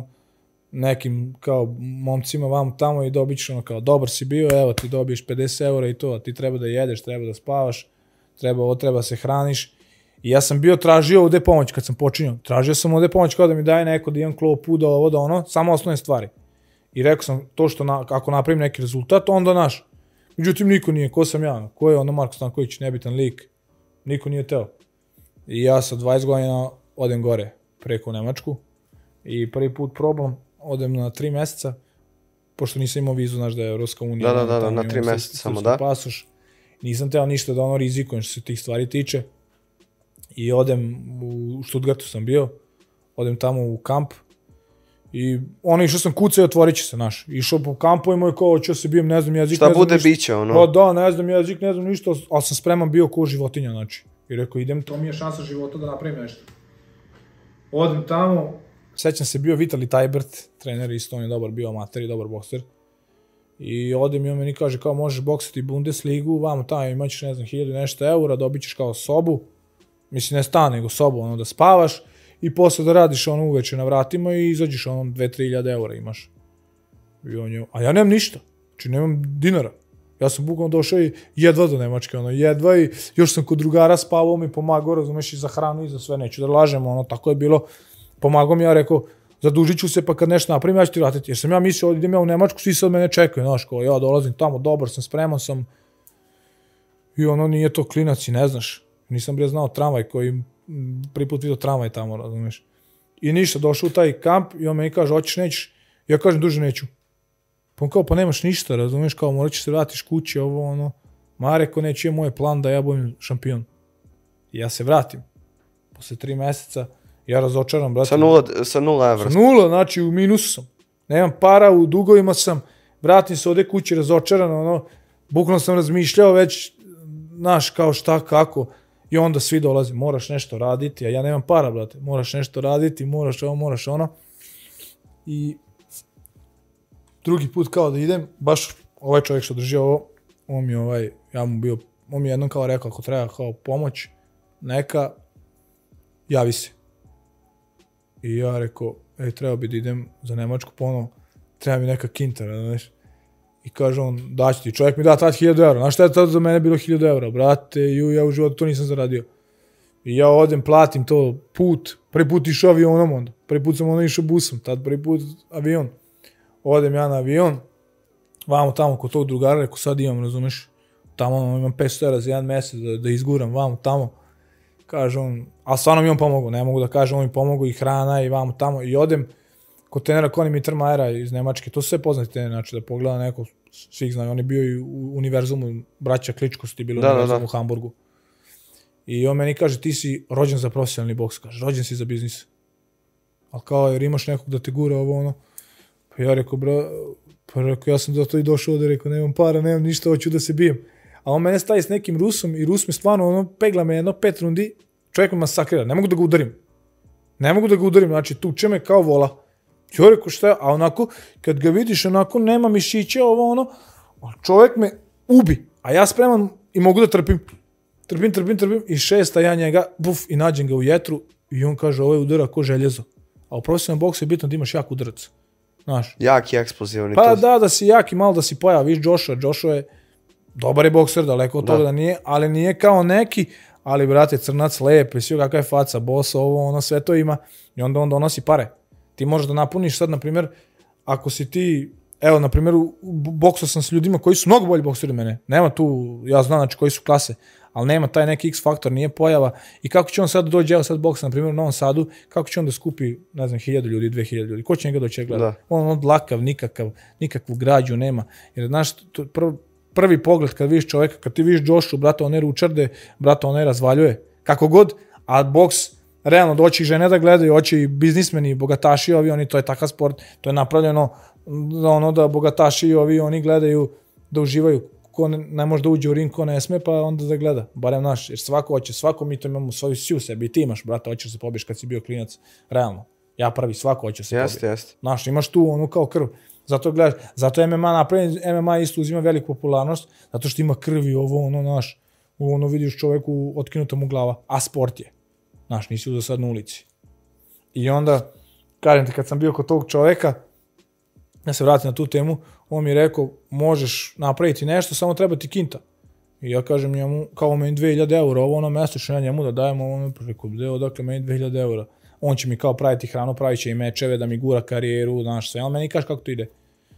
[SPEAKER 2] nekim kao momcima vamo tamo i dobit ćeš kao dobar si bio, evo ti dobiješ 50 eura i to, a ti treba da jedeš, treba da spavaš, treba da se hraniš. I ja sam bio tražio ovdje pomoć kad sam počinio. Tražio sam ovdje pomoć kao da mi daje neko, da imam klopu, da ovo, da ono, samo osnovne stvari. I rekao sam to što ako napravim neki rezultat, onda naš. Međutim, niko nije, ko sam ja, ko je Marko Stanković, nebitan lik, niko nije teo. I ja sa 20 godina odem gore preko Nemačku i prvi put probam, odem na 3 mjeseca, pošto nisam imao vizu, znaš da je Evropska unija.
[SPEAKER 1] Da, na 3 mjeseca samo, da.
[SPEAKER 2] Pasoš. Nisam teo ništa da rizikujem što se tih stvari tiče. I odem, u Stuttgartu sam bio, odem tamo u kamp i išao sam kucao i otvorit će se, znaš. Išao po kampovima i kao, hoću se bijem, ne znam jezik,
[SPEAKER 1] šta bude biće,
[SPEAKER 2] Pa da, ne znam jezik, ne znam ništa, ali sam spreman bio ko životinja, znači. I rekao, idem, to mi je šansa života da napravim nešto. Odem tamo, sećam se, bio Vitali Tajbert, trener, isto on je dobar, bio amater i dobar bokser. I odem i on meni kaže, kao možeš boksati Bundesligu, vamo tamo imaćeš, ne znam, 1000 nešto eura, dobit ćeš kao sobu, mislim ne stan, nego sobu, da spavaš, i posle da radiš uveče na vratima i izađeš 2-3 eura imaš. I on je, a ja nemam ništa, znači nemam dinara. Ja sam bukvalno došao i jedva do Nemačke, jedva, i još sam kod drugara spavao, mi pomagao, razumeš, i za hranu i za sve, neću da lažem, tako je bilo. Pomagao mi, ja rekao, zadužit ću se, pa kad nešto napravim, ja ću ti vratiti. Jer sam ja mislio, idem ja u Nemačku, svi sad mene čekaju, znaš, kao ja dolazim tamo, dobar sam, spreman sam. I nije to klinac i ne znaš. Nisam bre znao tramvaj koji, prvi put vidio tramvaj tamo, razumiješ. I ništa, došao u taj kamp i on meni kaže, hoćeš, nećeš? Ja kažem, duže neću. Pa on kao, pa nemaš ništa, razumiješ, kao morat ćeš se vratiš kući, ovo, Ma rekao, neće je moj plan da ja budem šampion. I ja se vratim. Posle 3 mjeseca, ja razočaram, brate.
[SPEAKER 1] Sa 0 evra.
[SPEAKER 2] Sa 0, znači u minusu sam. Nemam para, u dugovima sam, vratim se ovdje kući razočaran, bukvalno sam razmišljao već, znaš, kao šta, kako. I onda svi dolazi, moraš nešto raditi, a ja nemam para, brate, moraš nešto raditi, moraš ono. I drugi put kao da idem, baš ovaj čovjek što drži ovo, on mi je jednom kao rekao, ako treba kao pomoć, neka, javi se. I ja rekao, treba bi da idem za Nemačku ponovo, treba mi neka kinta, znaš. I kaže on, daći ti, čovjek mi da tad 1000 eura, znaš šta je tada za mene bilo 1000 eura, brate, ja u životu to nisam zaradio. I ja odem, platim to put, prvi put išao avionom onda, prvi put sam išao busom, tad prvi put avion. Odem ja na avion, vamo tamo kod tog drugara, rekao sad imam, razumeš, tamo imam 500 eura za 1 mjesec da izguram, vamo tamo. Kaže on, a stvarno mi on pomogao, ne mogu da kažem, on mi pomogao i hrana i vamo tamo. I odem kod trenera Conny Mittermajera iz Nemačke, to su sve poznati treneri, znači da pogleda neko, svih znaju, on je bio i u univerzumu, braća Kličko su ti bili u univerzumu u Hamburgu. I on meni kaže, ti si rođen za profesionalni boks, kaže, rođen si za biznis. Ali kao, jer imaš nekog da te gura ovo, Pa ja rekao, ja sam zato i došao ovdje, rekao, nemam para, nemam ništa, hoću da se bijem. A on mene staje s nekim Rusom i Rus me stvarno, pegla me 5 rundi, čovjek me masakrira, ne mogu da ga udarim. Znači tuče me kao vola. Ja rekao, šta je, a onako, kad ga vidiš, onako, nema mišića, ali čovjek me ubi, a ja spreman i mogu da trpim i 6, ja njega, i nađem ga u jetru i on kaže, ovo je udara ko željezo. A u profesionalnom boksu je bitno da imaš jak udarac. Znaš.
[SPEAKER 1] Jak i eksplozivan.
[SPEAKER 2] Pa da si jak i malo da si pojaviš. Joshua je dobar je bokser, daleko od toga da nije, ali nije kao neki, ali brate, crnac lep, sve kakva je faca, boss, sve to ima i onda on donosi pare. Ti možeš da napuniš sad, na primjer, ako si ti, evo, na primjer, boksao sam s ljudima koji su mnogo bolji bokseri od mene. Nema tu, ja znam znači koji su klase, ali nema taj neki X faktor, nije pojava. I kako će on sad dođe, evo sad boksa, na primjer, u Novom Sadu, kako će on da skupi, ne znam, 1000 ljudi, 2000 ljudi, ko će njega doći gledati? On odlakav, nikakvu građu nema. Jer, znaš, prvi pogled kad vidiš čoveka, kad ti vidiš Joshu, brata, on ne ručarde, brata, on ne razvaljuje, kako god, a boks, realno, doći i žene da gledaju, hoće i biznismeni, i bogataši ovi, oni, to je takav sport, to je napravljeno da bogataši ovi, oni gledaju, da uživaju, ko ne može da uđe u ring, ko ne sme, pa onda da gleda, barem naš, jer svako hoće, svako mi to imamo svoju svi u sebi, i ti imaš, brata, hoćeš se pobiješ kad si bio klinac, realno, ja prvi, svako hoće se pobiješ.
[SPEAKER 1] Jeste.
[SPEAKER 2] Znaš, imaš tu onu kao krv, zato gledaš, zato MMA napravljen, MMA isto uzima veliku popularnost, zato što ima krvi, ovo, ono, naš, ono vidiš čoveku, otkinuta mu glava, a sport je, znaš, nisi uzeo sad na ulici. I onda, kažem ti, kad sam bio kod tog čoveka, ja se vratim na tu temu, on mi je rekao, možeš napraviti nešto, samo treba ti kinta. I ja kažem njemu, kao meni 2000 €, ovo ono mesečno ja njemu da dajem, ovo preko deo, dakle meni 2000 €. On će mi kao praviti hranu, pravit će i mečeve, da mi gura karijeru, znaš sve, ali meni kaže kako to ide.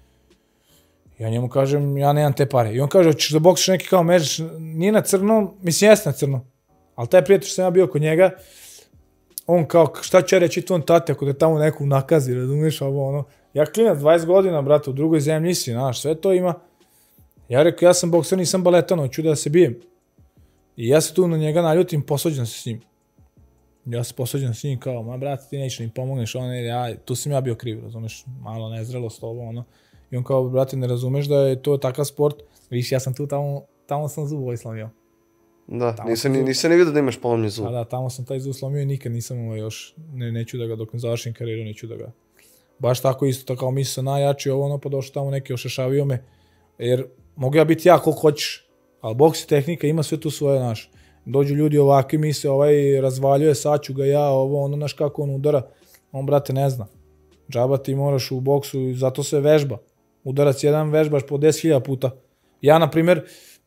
[SPEAKER 2] Ja njemu kažem, ja nemam te pare. I on kaže, hoćeš da boksiš neki kao meč, nije na crno, mislim jeste na crno. Ali taj prijatelj što sam ja bio kod njega, on kao, šta će reći tvojom tate ako te tamo neku nakazi, razumiješ, ovo ono. Ja klinac 20 godina, brate, u drugoj zemlji si, znaš, sve to ima. Ja rekao, ja sam bokser, nisam baletan, hoću da se bijem. I ja se tu na njega naljutim, posvađam se s njim. Ja se posvađam s njim kao, ma brate, ti nećeš mi pomogneš, tu sam ja bio kriv, razumeš, malo nezrelost ovo, ono. I on kao, brate, ne razumeš da je to takav sport, viš, ja sam tu, tamo sam zubove slomio.
[SPEAKER 1] Da, nisam ni vidio da imaš polomni zub.
[SPEAKER 2] Da, tamo sam taj zub slomio i nikad nisam još, neću da ga, dok ne završim karijeru, neću da ga. Baš tako isto, tako misli se najjači, ovo ono, pa došao tamo neki, ošešavio me, jer mogu ja biti ja koliko hoćeš, ali boks i tehnika ima sve tu svoje, naš. Dođu ljudi ovakvi, mi se razvaljuje, saću ga ja, ovo, ono, naš kako on udara, on, brate, ne zna. Džaba ti moraš u boksu, zato se vežba. Udarac jedan vežbaš po 10.000 puta. Ja, na primjer,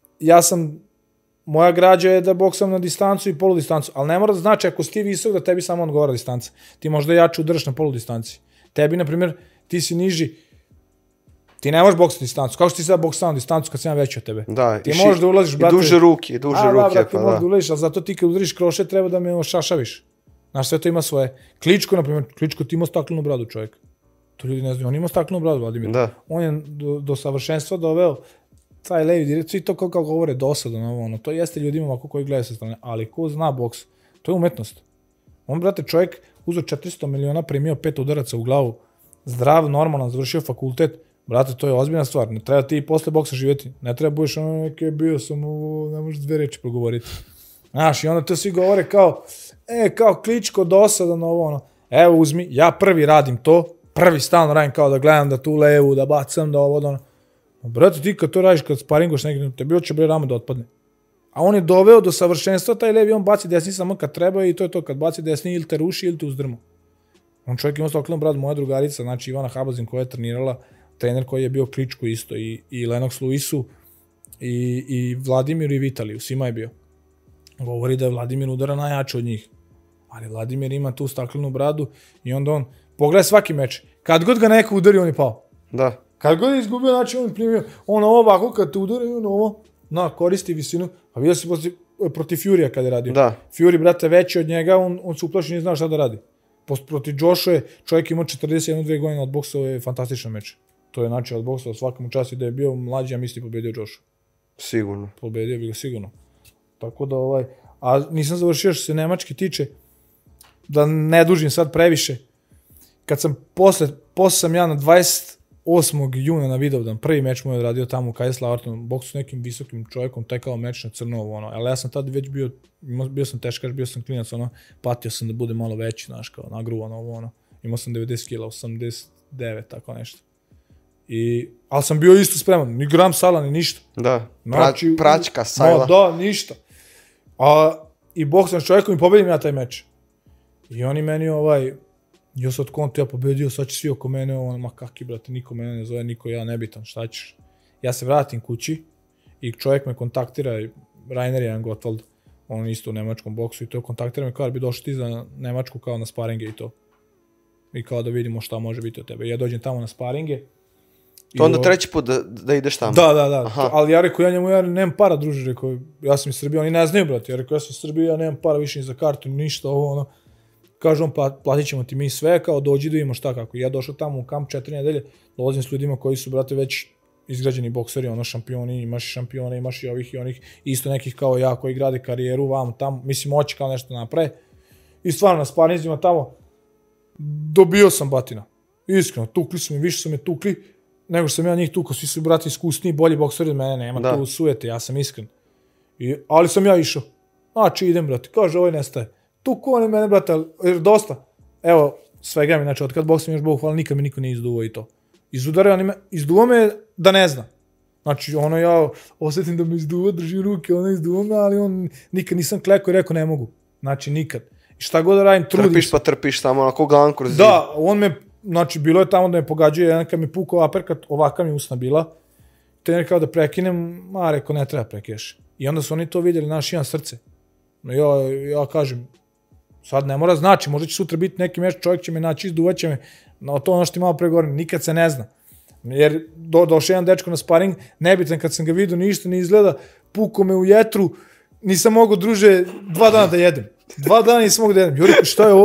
[SPEAKER 2] moja građa je da boksam na distancu i poludistancu, ali ne mora da znači ako si ti visok da tebi samo odgovara distanca. Ti možda jače udaraš na poludistanci. Tebi, na primjer, ti si niži, ti ne možeš boksati distancu. Kako što ti sad boksao na distancu kad sam ja veći od tebe?
[SPEAKER 1] Da,
[SPEAKER 2] ti možeš da ulaziš, brate.
[SPEAKER 1] I duže ruke,
[SPEAKER 2] Da, brate, možeš da ulaziš, ali zato ti kad udariš kroše treba da me ošašaviš. Znaš, sve to ima svoje. Kličko, na primjer, Kličko ti imao staklenu bradu, čovjek. To ljudi ne znaju, on ima staklenu bradu, Vladimir.
[SPEAKER 1] Da.
[SPEAKER 2] On je do savršenstva doveo taj levi direkt, svi to kako govore dosadno, ono, to jeste ljudima ovako koji gledaju sa strane, ali ko zna boks, to je umetnost. On, brate, čovjek uzeo 400 miliona, primio 5 udaraca u glavu, zdrav, normalan, završio fakultet, brate, to je ozbiljna stvar, ne treba ti i posle boksa živjeti, ne treba budeš ono neke, bio sam ovo, ne možeš 2 reči progovoriti. Znaš, i onda to svi govore kao Kličko, dosadan, ovo, ono, evo uzmi, ja prvi radim to, prvi stalno radim kao da gledam, da tu levu, da bacam, da ovo, da ono. Brate, ti kad to radiš, kad sparingoš neki, tebi hoće bre rama da otpadne. A on je doveo do savršenstva taj levi, on baci desni samo kad treba i to je to, kad baci desni ili te ruši ili te uzdrmu. On čovjek ima staklenu bradu, moja drugarica, znači Ivana Habazin koja je trenirala, trener koji je bio Kličku isto i Lennox Lewisu i Vladimiru i Vitaliju, svima je bio. Govori da je Vladimir udara najjače od njih. Ali Vladimir ima tu staklenu bradu i onda on pogleda svaki meč. Kad god ga neko udari, on je pao.
[SPEAKER 1] Da.
[SPEAKER 2] Kad god je izgubio, znači on je primio, on ovako kad te udari, on ovo, koristi visinu. A vidio si protiv Furija kada je radio.
[SPEAKER 1] Da.
[SPEAKER 2] Fury, brate, veći od njega, on se uplaši, nije znao šta da radi. Protiv Joshua čovjek imao 41-2 godine, odboksao je fantastičan meč. To je znači odboksao svakom časti da je bio mlađi, a misli pobedio Joshua.
[SPEAKER 1] Sigurno.
[SPEAKER 2] Pobedio bi ga sigurno. Tako da a nisam završio što se nemački tiče, da ne dužim sad previše. Kad sam posle sam ja na 28. juna na Vidovdan, prvi meč mu je odradio tamo u Kaiserslautern, boksu s nekim visokim čovjekom, tekao meč na crnovo, ono, ali ja sam tad već bio sam teškaš, bio sam klinac, ono, patio sam da bude malo veći, znaš, kao nagruvan, ovo, imao sam 90 kila, 89, tako nešto. Ali sam bio isto spreman, ni gram sala, ni ništa.
[SPEAKER 1] Da, praćka, sajla.
[SPEAKER 2] Da, ništa. I boksam s čovjekom i pobedim ja taj meč. I oni meni ja sad konto, ja pobedio, sad će svi oko mene, ma kaki brate, niko mene ne zove, niko ja nebitan, šta ćeš? Ja se vratim kući i čovjek me kontaktira, Rainer Jan Gottwald, on isto u nemačkom boksu i to kontaktira me kao da bi došli ti za Nemačku kao na sparinge i to. i kao da vidimo šta može biti od tebe. Ja dođem tamo na sparinge.
[SPEAKER 1] To onda treći put da ideš tamo?
[SPEAKER 2] Da. Ali ja rekao, ja nemam para, druže, rekao, ja sam iz Srbije, oni ne znaju, brate, ja rekao, ja sam iz Srbije, ja nemam para više ni za kartu, ni ništa, ovo, ono. Kaže on, platit ćemo ti mi sve, kao dođi da vidimo šta kako. Ja došao tamo u kamp 4 nedelje, dolazim s ljudima koji su, brate, već izgrađeni bokseri, ono, šampioni, imaš šampione, imaš i ovih i onih, isto nekih kao ja koji grade karijeru, vam tamo, mislim, hoće kao nešto naprave. I stvarno, na sparinzima tamo, dobio sam batina. Iskreno, tukli su mi, više su me tukli, nego što sam ja njih tukao, svi su, brate, iskusniji, bolji bokseri od mene, nema tu sujete, ja sam iskren. Ali sam ja išao. Znači, idem, brate, kaže, ovaj nestaje. Tuku oni mene, brate, jer dosta. Evo, svega mi, znači, od kad boksam još Bog hvala, nikad me niko nije izduvao i to. Izudare oni me, izduvao me da ne zna. Znači, ono, ja osjetim da me izduvao, drži ruke, ono izduvao me, ali on, nikad nisam klekao i rekao, ne mogu. Znači, nikad. I šta god da radim, trudim
[SPEAKER 1] trpiš se. Pa trpiš samo, onako glavan kroz zid.
[SPEAKER 2] Da, on me, znači, bilo je tamo da me pogađuje, jedan kad mi pukao aperkat, ovaka mi usna bila. Trener kao da prekinem, rekao, ne treba prekiješ. I onda su oni to vidjeli, naš imam srce. No, ja kažem, sad ne mora znači, možda će sutra biti neki meč, čovjek će me naći, izduvat će me, no to ono što ti malo pre govorim, nikad se ne zna. Jer došao jedan dečko na sparing, nebitan kad sam ga vidio, ništa ne izgleda, pukao me u jetru, nisam mogao, druže, 2 dana da jedem. 2 dana nisam mogao da jedem. Ja rekao, šta je ovo?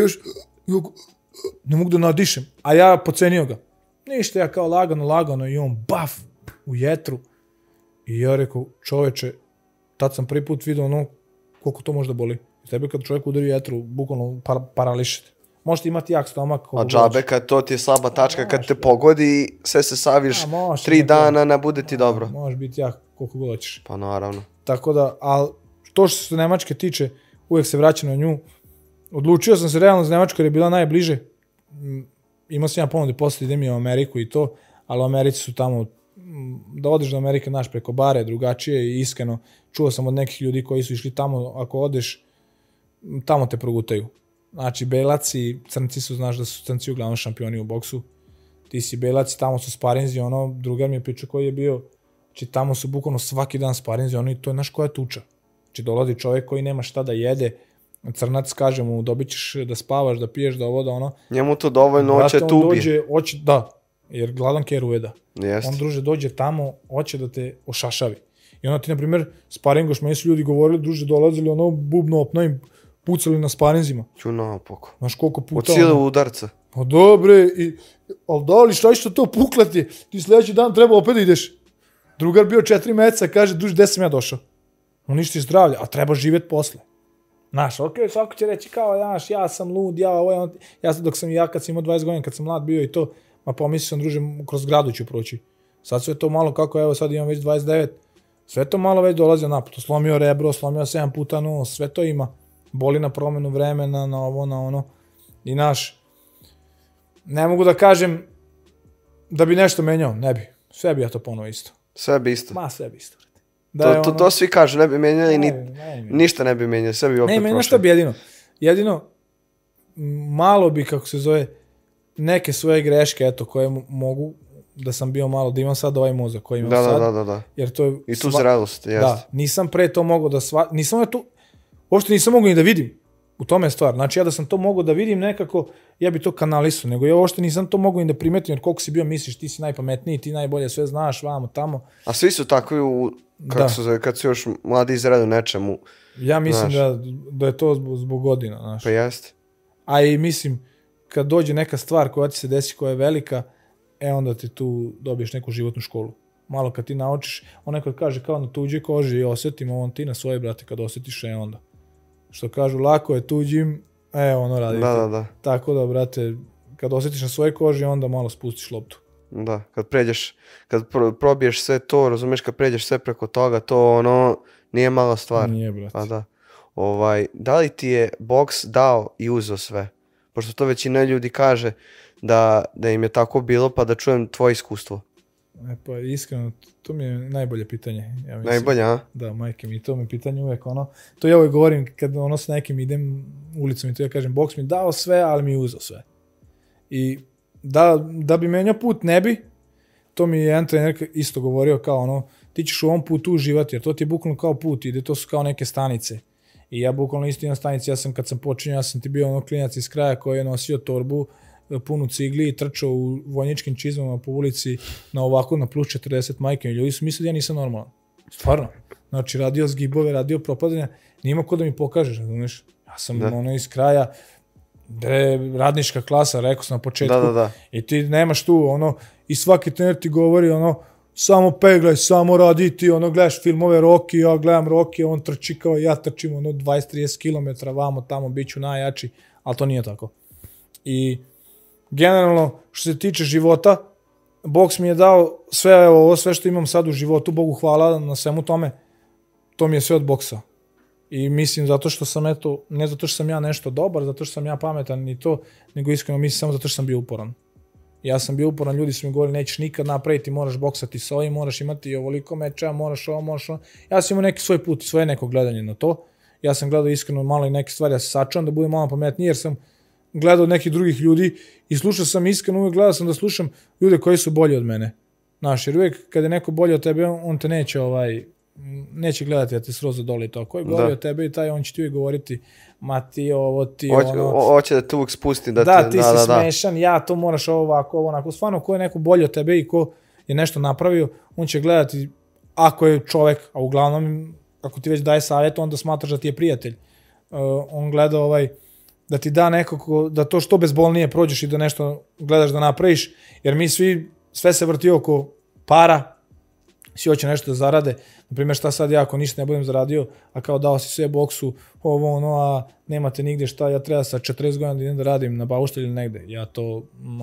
[SPEAKER 2] Ne mogu da nadišem. A ja pocenio ga. Ništa, ja kao lagano i on baf u jetru. I ja rekao, čoveče, tad sam prvi put vidio ono koliko to može da boli. Tebe kad čovjek udari jetru, bukvalno parališete. Možete imati jak stomak.
[SPEAKER 1] A džabe kad to ti je slaba tačka, kad te pogodi, sve se saviš 3 dana, ne bude ti dobro.
[SPEAKER 2] Može biti jak koliko god hoćeš.
[SPEAKER 1] Pa naravno.
[SPEAKER 2] Tako da, ali to što se Nemačke tiče, uvijek se vraćam na nju. Odlučio sam se realno za Nemačku jer je bila najbliže. Imao sam ja ponude posle idem i u Ameriku i to, ali u Americi su tamo, da odeš do Amerike, naš preko bare, drugačije i iskreno. Čuo sam od nekih ljudi koji su išli tamo, ako odeš, tamo te progutaju. Znači, belac i crnci su, znaš da su crnci uglavnom šampioni u boksu. Ti si belac, tamo su sparinzi, ono, drugar mi je pričao koji je bio, znači tamo su bukvalno svaki dan sparinzi, ono, i to je naš koja tuča. Znači, dolazi čovjek koji nema šta da jede, crnac kaže mu, dobit ćeš da spavaš, da piješ, da ovo, da ono.
[SPEAKER 1] Njemu to dovoljno, hoće te ubije.
[SPEAKER 2] Da, jer gladan ker ujeda.
[SPEAKER 1] Jest.
[SPEAKER 2] On, druže, dođe tamo, hoće da te ošašavi. I onda ti, na primjer, sparingoš, meni su ljudi govorili, druže, dolazili, ono, bubno opno im pucali na sparinzima.
[SPEAKER 1] Ću napoko.
[SPEAKER 2] Znaš koliko puta...
[SPEAKER 1] Od sile udarca.
[SPEAKER 2] Pa dobre, ali da li šta išto to pukla ti sljedeći dan treba opet da ideš. Drugar bio 4 meseca, kaže, druže, gde sam ja došao? Uništi zdravlje, a treba živjeti posle. Znaš, okej, svako će reći kao, znaš, ja sam lud, dok sam kad sam imao 20 godina, kad sam mlad bio i to, ma pomislio sam, druže, kroz gradu ću proći. Sad sve to malo kako, evo sad imam već 29, sve to malo već dolazi napad, slomio rebro, slomio 7 puta nos, sve to ima. Boli na promenu vremena, na ovo, na ono. I naš, ne mogu da kažem da bi nešto menjao, ne bi. Sve bi ja to ponovo isto.
[SPEAKER 1] Sve bi isto?
[SPEAKER 2] Ma, sve bi isto.
[SPEAKER 1] To svi kažu, ne bi menjali, ništa ne bi menjali, sve bi opet prošlo.
[SPEAKER 2] Ne, nešto bi jedino, malo bi, kako se zove, neke svoje greške, eto, koje mogu, da sam bio malo, da imam sad ovaj mozak koji imam sad.
[SPEAKER 1] Da.
[SPEAKER 2] Jer to je...
[SPEAKER 1] I tu zrelost, jeste.
[SPEAKER 2] Da, nisam pre to mogao da uopšte nisam mogao ni da vidim. U tome je stvar. Znači, ja da sam to mogao da vidim nekako, ja bi to kanalisao. Nego ja uopšte nisam to mogao ni da primetim, jer koliko si bio misliš, ti si najpametniji, ti najbolje sve znaš, vamo, tamo.
[SPEAKER 1] A svi su takvi, kad su još mladi izredu nečemu.
[SPEAKER 2] Ja mislim da je to zbog godina. Znaš.
[SPEAKER 1] Pa jeste.
[SPEAKER 2] A i mislim, kad dođe neka stvar koja ti se desi, koja je velika, onda ti tu dobiješ neku životnu školu. Malo kad ti naučiš, onaj kad kaže kao na tuđoj koži i osjetimo, on ti na svoje, brate, kad osjetiš, onda. Što kažu, lako je tuđim, ono radite.
[SPEAKER 1] Da.
[SPEAKER 2] Tako da, brate, kad osjetiš na svoje koži, onda malo spustiš loptu.
[SPEAKER 1] Da, kad probiješ sve to, razumiješ, kad pređeš sve preko toga, to ono, nije mala stvar.
[SPEAKER 2] Nije, brate.
[SPEAKER 1] Pa da. Da li ti je boks dao i uzeo sve? Pošto to većina ljudi kaže da im je tako bilo, pa da čujem tvoje iskustvo.
[SPEAKER 2] Pa iskreno, to mi je najbolje pitanje. Ja mislim.
[SPEAKER 1] Najbolje, a?
[SPEAKER 2] Da, majke mi, to mi je pitanje uvek ono. To ja uvek govorim kad s nekim idem ulicom i to ja kažem, boks mi dao sve, ali mi je uzeo sve. I da bi menjao put, ne bi. To mi je jedan trener isto govorio kao ti ćeš u ovom putu uživati, jer to ti je bukvalno kao put, ide, to su kao neke stanice. I ja bukvalno isto imam stanice, kad sam počinjao, ja sam ti bio klinac iz kraja koji je nosio torbu punu cigli i trčao u vojničkim čizmama po ulici na ovako na plus 40 majke. Ljudi su mislili da ja nisam normalan. Stvarno. Znači, radio zgibove, radio propadanja, nima ko da mi pokažeš, znaš. Ja sam iz kraja, radnička klasa, rekao sam na početku. I ti nemaš tu, i svaki trener ti govori, samo peglaj, samo radi ti, gledaš filmove Rocky, ja gledam Rocky, on trči kao ja trčim, 20-30 km, vamo, tamo, bit ću najjači, ali to nije tako. I generalno, što se tiče života, boks mi je dao sve što imam sad u životu, Bogu hvala na svemu tome, to mi je sve od boksa. I mislim zato što sam, ne zato što sam ja nešto dobar, zato što sam ja pametan ni to, nego iskreno mislim samo zato što sam bio uporan. Ja sam bio uporan, ljudi su mi govorili nećeš nikad napraviti, moraš boksati s ovim, moraš imati ovoliko meča, moraš ovo, moraš ono. Ja sam imao neki svoj put i svoje neko gledanje na to. Ja sam gledao iskreno malo i neke stvari, ja se sačuvam da budem malo pametniji, jer sam gledao nekih drugih ljudi i slušao sam iskreno, uvijek gledao sam da slušam ljude koji su bolji od mene. Znaš, jer uvijek kada je neko bolji od tebe, on te neće gledati da te sroza dole i to. Ko je bolji od tebe i taj, on će ti uvijek govoriti ma ti ovo, ti
[SPEAKER 1] hoće da te uvijek spusti.
[SPEAKER 2] Da, ti si smešan, ja to moraš ovako, ovo onako. Stvarno, ko je neko bolji od tebe i ko je nešto napravio, on će gledati, ako je čovek, a uglavnom, ako ti već daje savjet, onda smatraš da ti je prijatelj. On gleda da ti da nekako, da to što bezbolnije prođeš i da nešto gledaš da napraviš, jer mi sve se vrti oko para, svi hoće nešto da zarade. Naprimjer, šta sad ja ako ništa ne budem zaradio, a kao dao si sve boksu, a nemate nigde šta, ja treba sa 40 godina da idem da radim na bauštelju ili negde. Ja to,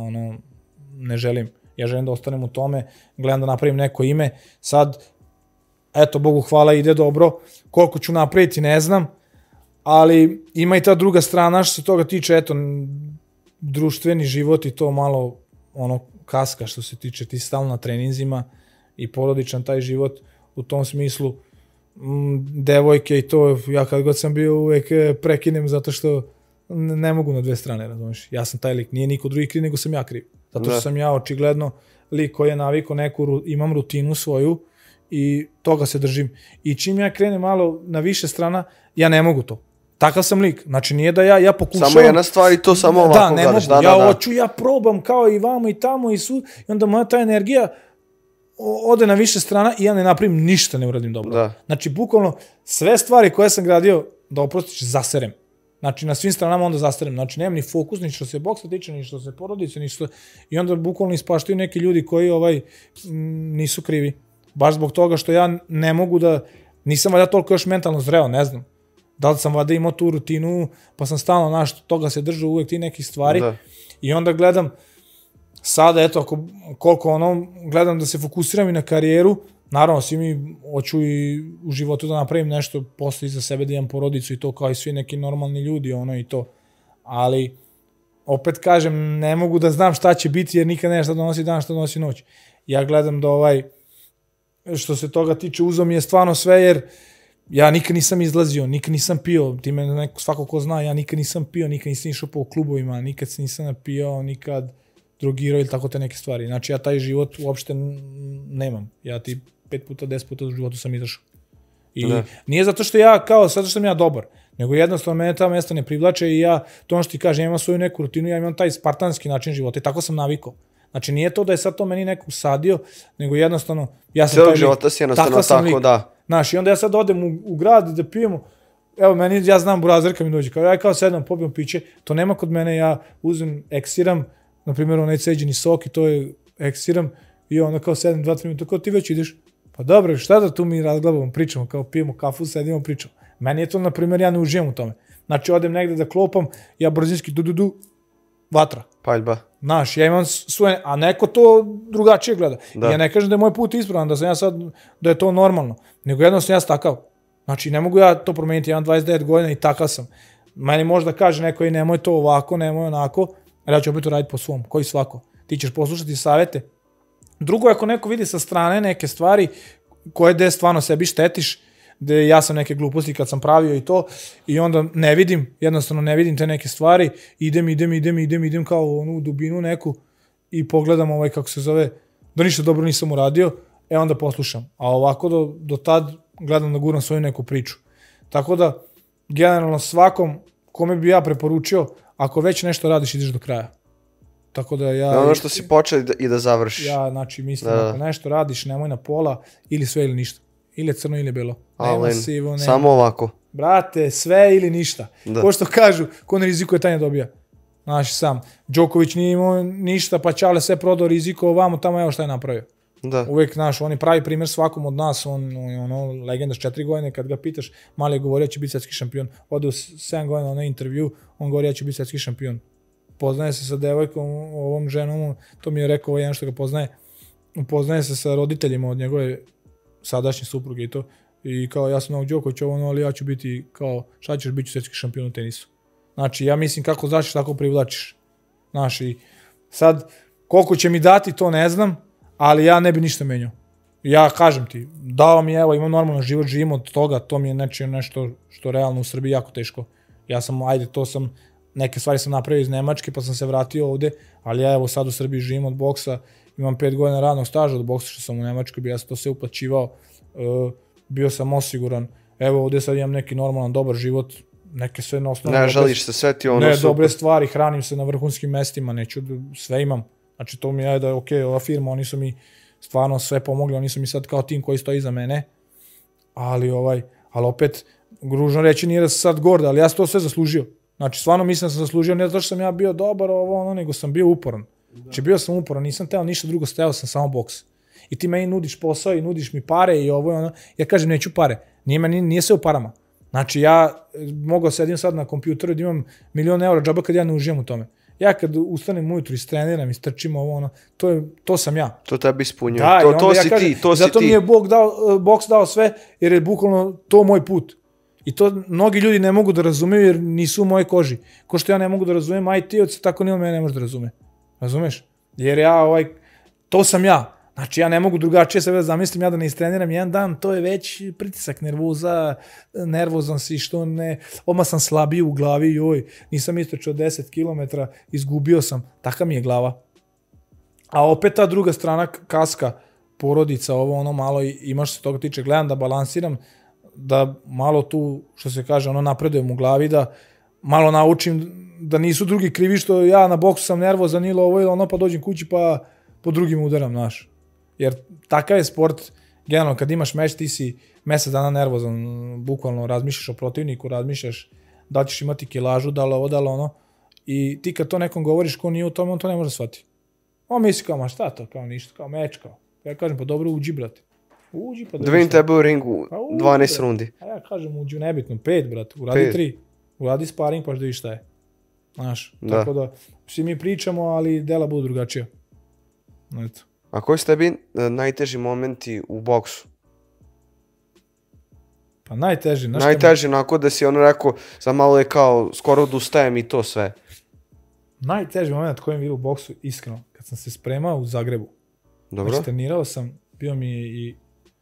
[SPEAKER 2] ne želim. Ja želim da ostanem u tome, gledam da napravim neko ime. Sad, eto, Bogu hvala, ide dobro. Koliko ću napraviti, ne znam, ali ima i ta druga strana što se toga tiče, eto, društveni život i to malo, kaska što se tiče, ti stalno na treninzima i porodičan taj život u tom smislu, devojke i to, ja kad god sam bio uvek prekinem zato što ne mogu na dve strane, razumiješ. Ja sam taj lik, nije niko drugi kriv, nego sam ja kriv. Zato što sam ja očigledno lik koji je navikao imam rutinu svoju i toga se držim. I čim ja krenem malo na više strana, ja ne mogu to. Takav sam lik. Znači nije da ja pokušavam...
[SPEAKER 1] Samo jedna stvar i to samo ovako gledaš.
[SPEAKER 2] Da, ne mogu. Ja hoću, ja probam kao i vamo i tamo i onda moja ta energija ode na više strana i ja ne napravim ništa, ne uradim dobro. Znači, bukvalno, sve stvari koje sam gradio, da oprostiš, zaserem. Znači, na svim stranama onda zaserem. Znači, nemam ni fokus, ni što se boksa tiče, ni što se porodice, ni što... I onda bukvalno ispaštaju neki ljudi koji nisu krivi. Baš zbog toga što ja ne mogu da... Nisam valjda toliko još mentalno zreo, ne znam. Da li sam valjda imao tu rutinu, pa sam stalno, toga se držao uvek ti nekih stvari. I onda gledam, sada, eto, koliko gledam da se fokusiram i na karijeru, naravno, svi mi hoću i u životu da napravim nešto posle iza sebe, da imam porodicu i to kao i svi neki normalni ljudi, i to. Ali, opet kažem, ne mogu da znam šta će biti, jer nikad ne šta donosi dan, šta donosi noć. Ja gledam da što se toga tiče, uzeo mi je stvarno sve, jer ja nikad nisam izlazio, nikad nisam pio, ti me svako ko zna, ja nikad nisam pio, nikad nisam išao po klubovima, nikad se nisam napio, nikad drogirao ili tako te neke stvari. Znači ja taj život uopšte nemam. Ja ti 5 puta, 10 puta u životu sam izašao. I nije zato što zato što sam ja dobar, nego jednostavno mene ta mesta ne privlače i ja, to ono što ti kažem, ja imam svoju neku rutinu, ja imam taj spartanski način života i tako sam navikao. Znači nije to da je sad to meni neko usadio, nego jednostavno, ja sam
[SPEAKER 1] celog života si jednostavno tako, da.
[SPEAKER 2] Znaš, i onda ja sad odem u grad da pijemo, evo meni, ja znam burazerka mi dođe, ja kao sedam, popijem piće, to nema kod mene, ja uzem, eksiram, na primjer onaj ceđeni sok i to je eksiram i onda kao 7-2-3 minuta, kao ti već ideš, pa dobro, šta da tu mi razglabamo, pričamo, kao pijemo kafu, sedimo, pričamo. Meni je to, na primjer, ja ne uživam u tome. Znači, odem negde da klopam, ja brzinski vatra.
[SPEAKER 1] Paljba.
[SPEAKER 2] Znaš, ja imam svoje, a neko to drugačije gleda. Ja ne kažem da je moj put ispravan, da sam ja sad, da je to normalno, nego jedno sam ja takav. Znači, ne mogu ja to promeniti, ja imam 29 godina i takav sam. Meni možda kaže neko i nemoj to ovako, nemoj onako, ali ja ću opet to raditi po svom, koji svako. Ti ćeš poslušati savete. Drugo, ako neko vidi sa strane neke stvari koje gde stvarno sebi štetiš, gde ja sam neke gluposti kad sam pravio i to, i onda ne vidim, jednostavno ne vidim te neke stvari, idem kao u dubinu neku i pogledam kako se zove, da ništa dobro nisam uradio, onda poslušam. A ovako do tad gledam da guram svoju neku priču. Tako da, generalno svakom kome bi ja preporučio, ako već nešto radiš, ideš do kraja. Tako da ja...
[SPEAKER 1] Ono što si počeo i da završiš.
[SPEAKER 2] Ja, znači, mislim, ako nešto radiš, nemoj na pola, ili sve ili ništa. Ili je crno ili je belo. Nema sivo, nema.
[SPEAKER 1] Samo ovako.
[SPEAKER 2] Brate, sve ili ništa. Ko što kažu, ko ne rizikuje, taj ne dobija. Znaš sam, Đoković nije imao ništa, pa Čale sve prodao, riziko ovamo, tamo evo šta je napravio.
[SPEAKER 1] Da.
[SPEAKER 2] Uvijek, znaš, on je pravi primjer svakom od nas, on je legenda s 4 godine, kad ga pitaš, mali je govorio, ja ću biti svetski šampion. Ode u 7 godina na intervju, on govori, ja ću biti svetski šampion. Poznaje se sa devojkom, ovom ženom, to mi je rekao jedan što ga poznaje, poznaje se sa roditeljima od njegove sadašnje supruge i to. I kao, ja sam Novak Đoković, ali ja ću biti kao, šta ćeš, bit ću svetski šampion u tenisu. Znači, ja mislim kako značiš, tako privlačiš. Znaš, i sad, koliko će mi dati, to ne znam, ali ja ne bi ništa menjao. Ja kažem ti, dao mi, evo, imam normalan život, živim od toga, to mi je nešto što realno u Srbiji jako teško. Ja sam, neke stvari sam napravio iz Nemačke, pa sam se vratio ovde, ali ja evo sad u Srbiji živim od boksa, imam 5 godina radnog staža od boksa što sam u Nemačkoj, ja sam to sve uplaćivao, bio sam osiguran, evo ovde sad imam neki normalan, dobar život, neke sve na osnovu...
[SPEAKER 1] Ne želiš se sve ti ono
[SPEAKER 2] ne, dobre stvari, hranim se na vrhunskim mestima, neću, sve imam. Znači to mi je da je okej, ova firma, oni su mi stvarno sve pomogli, oni su mi sad kao tim koji stoji iza mene, ali opet, gružno reći nije da sam sad gorda, ali ja sam to sve zaslužio. Znači stvarno mislim da sam zaslužio, ne zato što sam ja bio dobar, nego sam bio uporan. Znači bio sam uporan, nisam teo ništa drugo, steo sam samo boks. I ti meni nudiš posao i nudiš mi pare i ja kažem neću pare, nije sve u parama. Znači ja mogu sedim sad na kompjuteru da imam 1.000.000 eura džaba kad ja ne uživam u tome. Ja kad ustanem ujutru i streniram i strčim to sam ja.
[SPEAKER 1] To tebi ispunjuje, to si ti.
[SPEAKER 2] Zato mi je boks dao sve jer je bukvalno to moj put. I to mnogi ljudi ne mogu da razumeju jer nisu u mojoj koži. Ko što ja ne mogu da razumem, aj ti od se tako ni on mene ne može da razume. Razumeš? Jer ja to sam ja. Znači ja ne mogu drugačije sebe da zamislim, ja da ne istreniram jedan dan, to je već pritisak, nervoza, nervozan si, što ne, odmah sam slabiji u glavi, nisam istrčao 10 km, izgubio sam, taka mi je glava. A opet ta druga strana kaska, porodica, malo imaš se toga tiče, gledam da balansiram, da malo tu, što se kaže, napredujem u glavi, da malo naučim da nisu drugi krivi što ja na boksu sam nervozan ili pa dođem kući pa po drugim udaram, znaš. Jer takav je sport, generalno, kad imaš meč, ti si mesec dana nervozan, bukvalno razmišljaš o protivniku, razmišljaš da ćeš imati kilažu, da li ovo, i ti kad to nekom govoriš ko nije u tome, on to ne može shvatiti. On misli kao, ma šta to, kao ništa, kao meč, kao. Ja kažem, pa dobro, uđi, brate. Uđi, pa
[SPEAKER 1] da vidim tebe u ringu, 12 rundi.
[SPEAKER 2] A ja kažem, uđi, nebitno, 5, brate, uradi 3, uradi sparing, pa da vidiš šta je. Znaš, tako da, svi mi pričamo, ali dela budu drugačija. Eto.
[SPEAKER 1] A koji su tebi najteži momenti u boksu?
[SPEAKER 2] Pa najteži.
[SPEAKER 1] Najteži, onako da si rekao, za malo je kao, skoro odustajem i to sve.
[SPEAKER 2] Najteži moment koji mi je bio u boksu, iskreno, kad sam se spremao u Zagrebu.
[SPEAKER 1] Dobro.
[SPEAKER 2] Znači, trenirao sam, bio mi i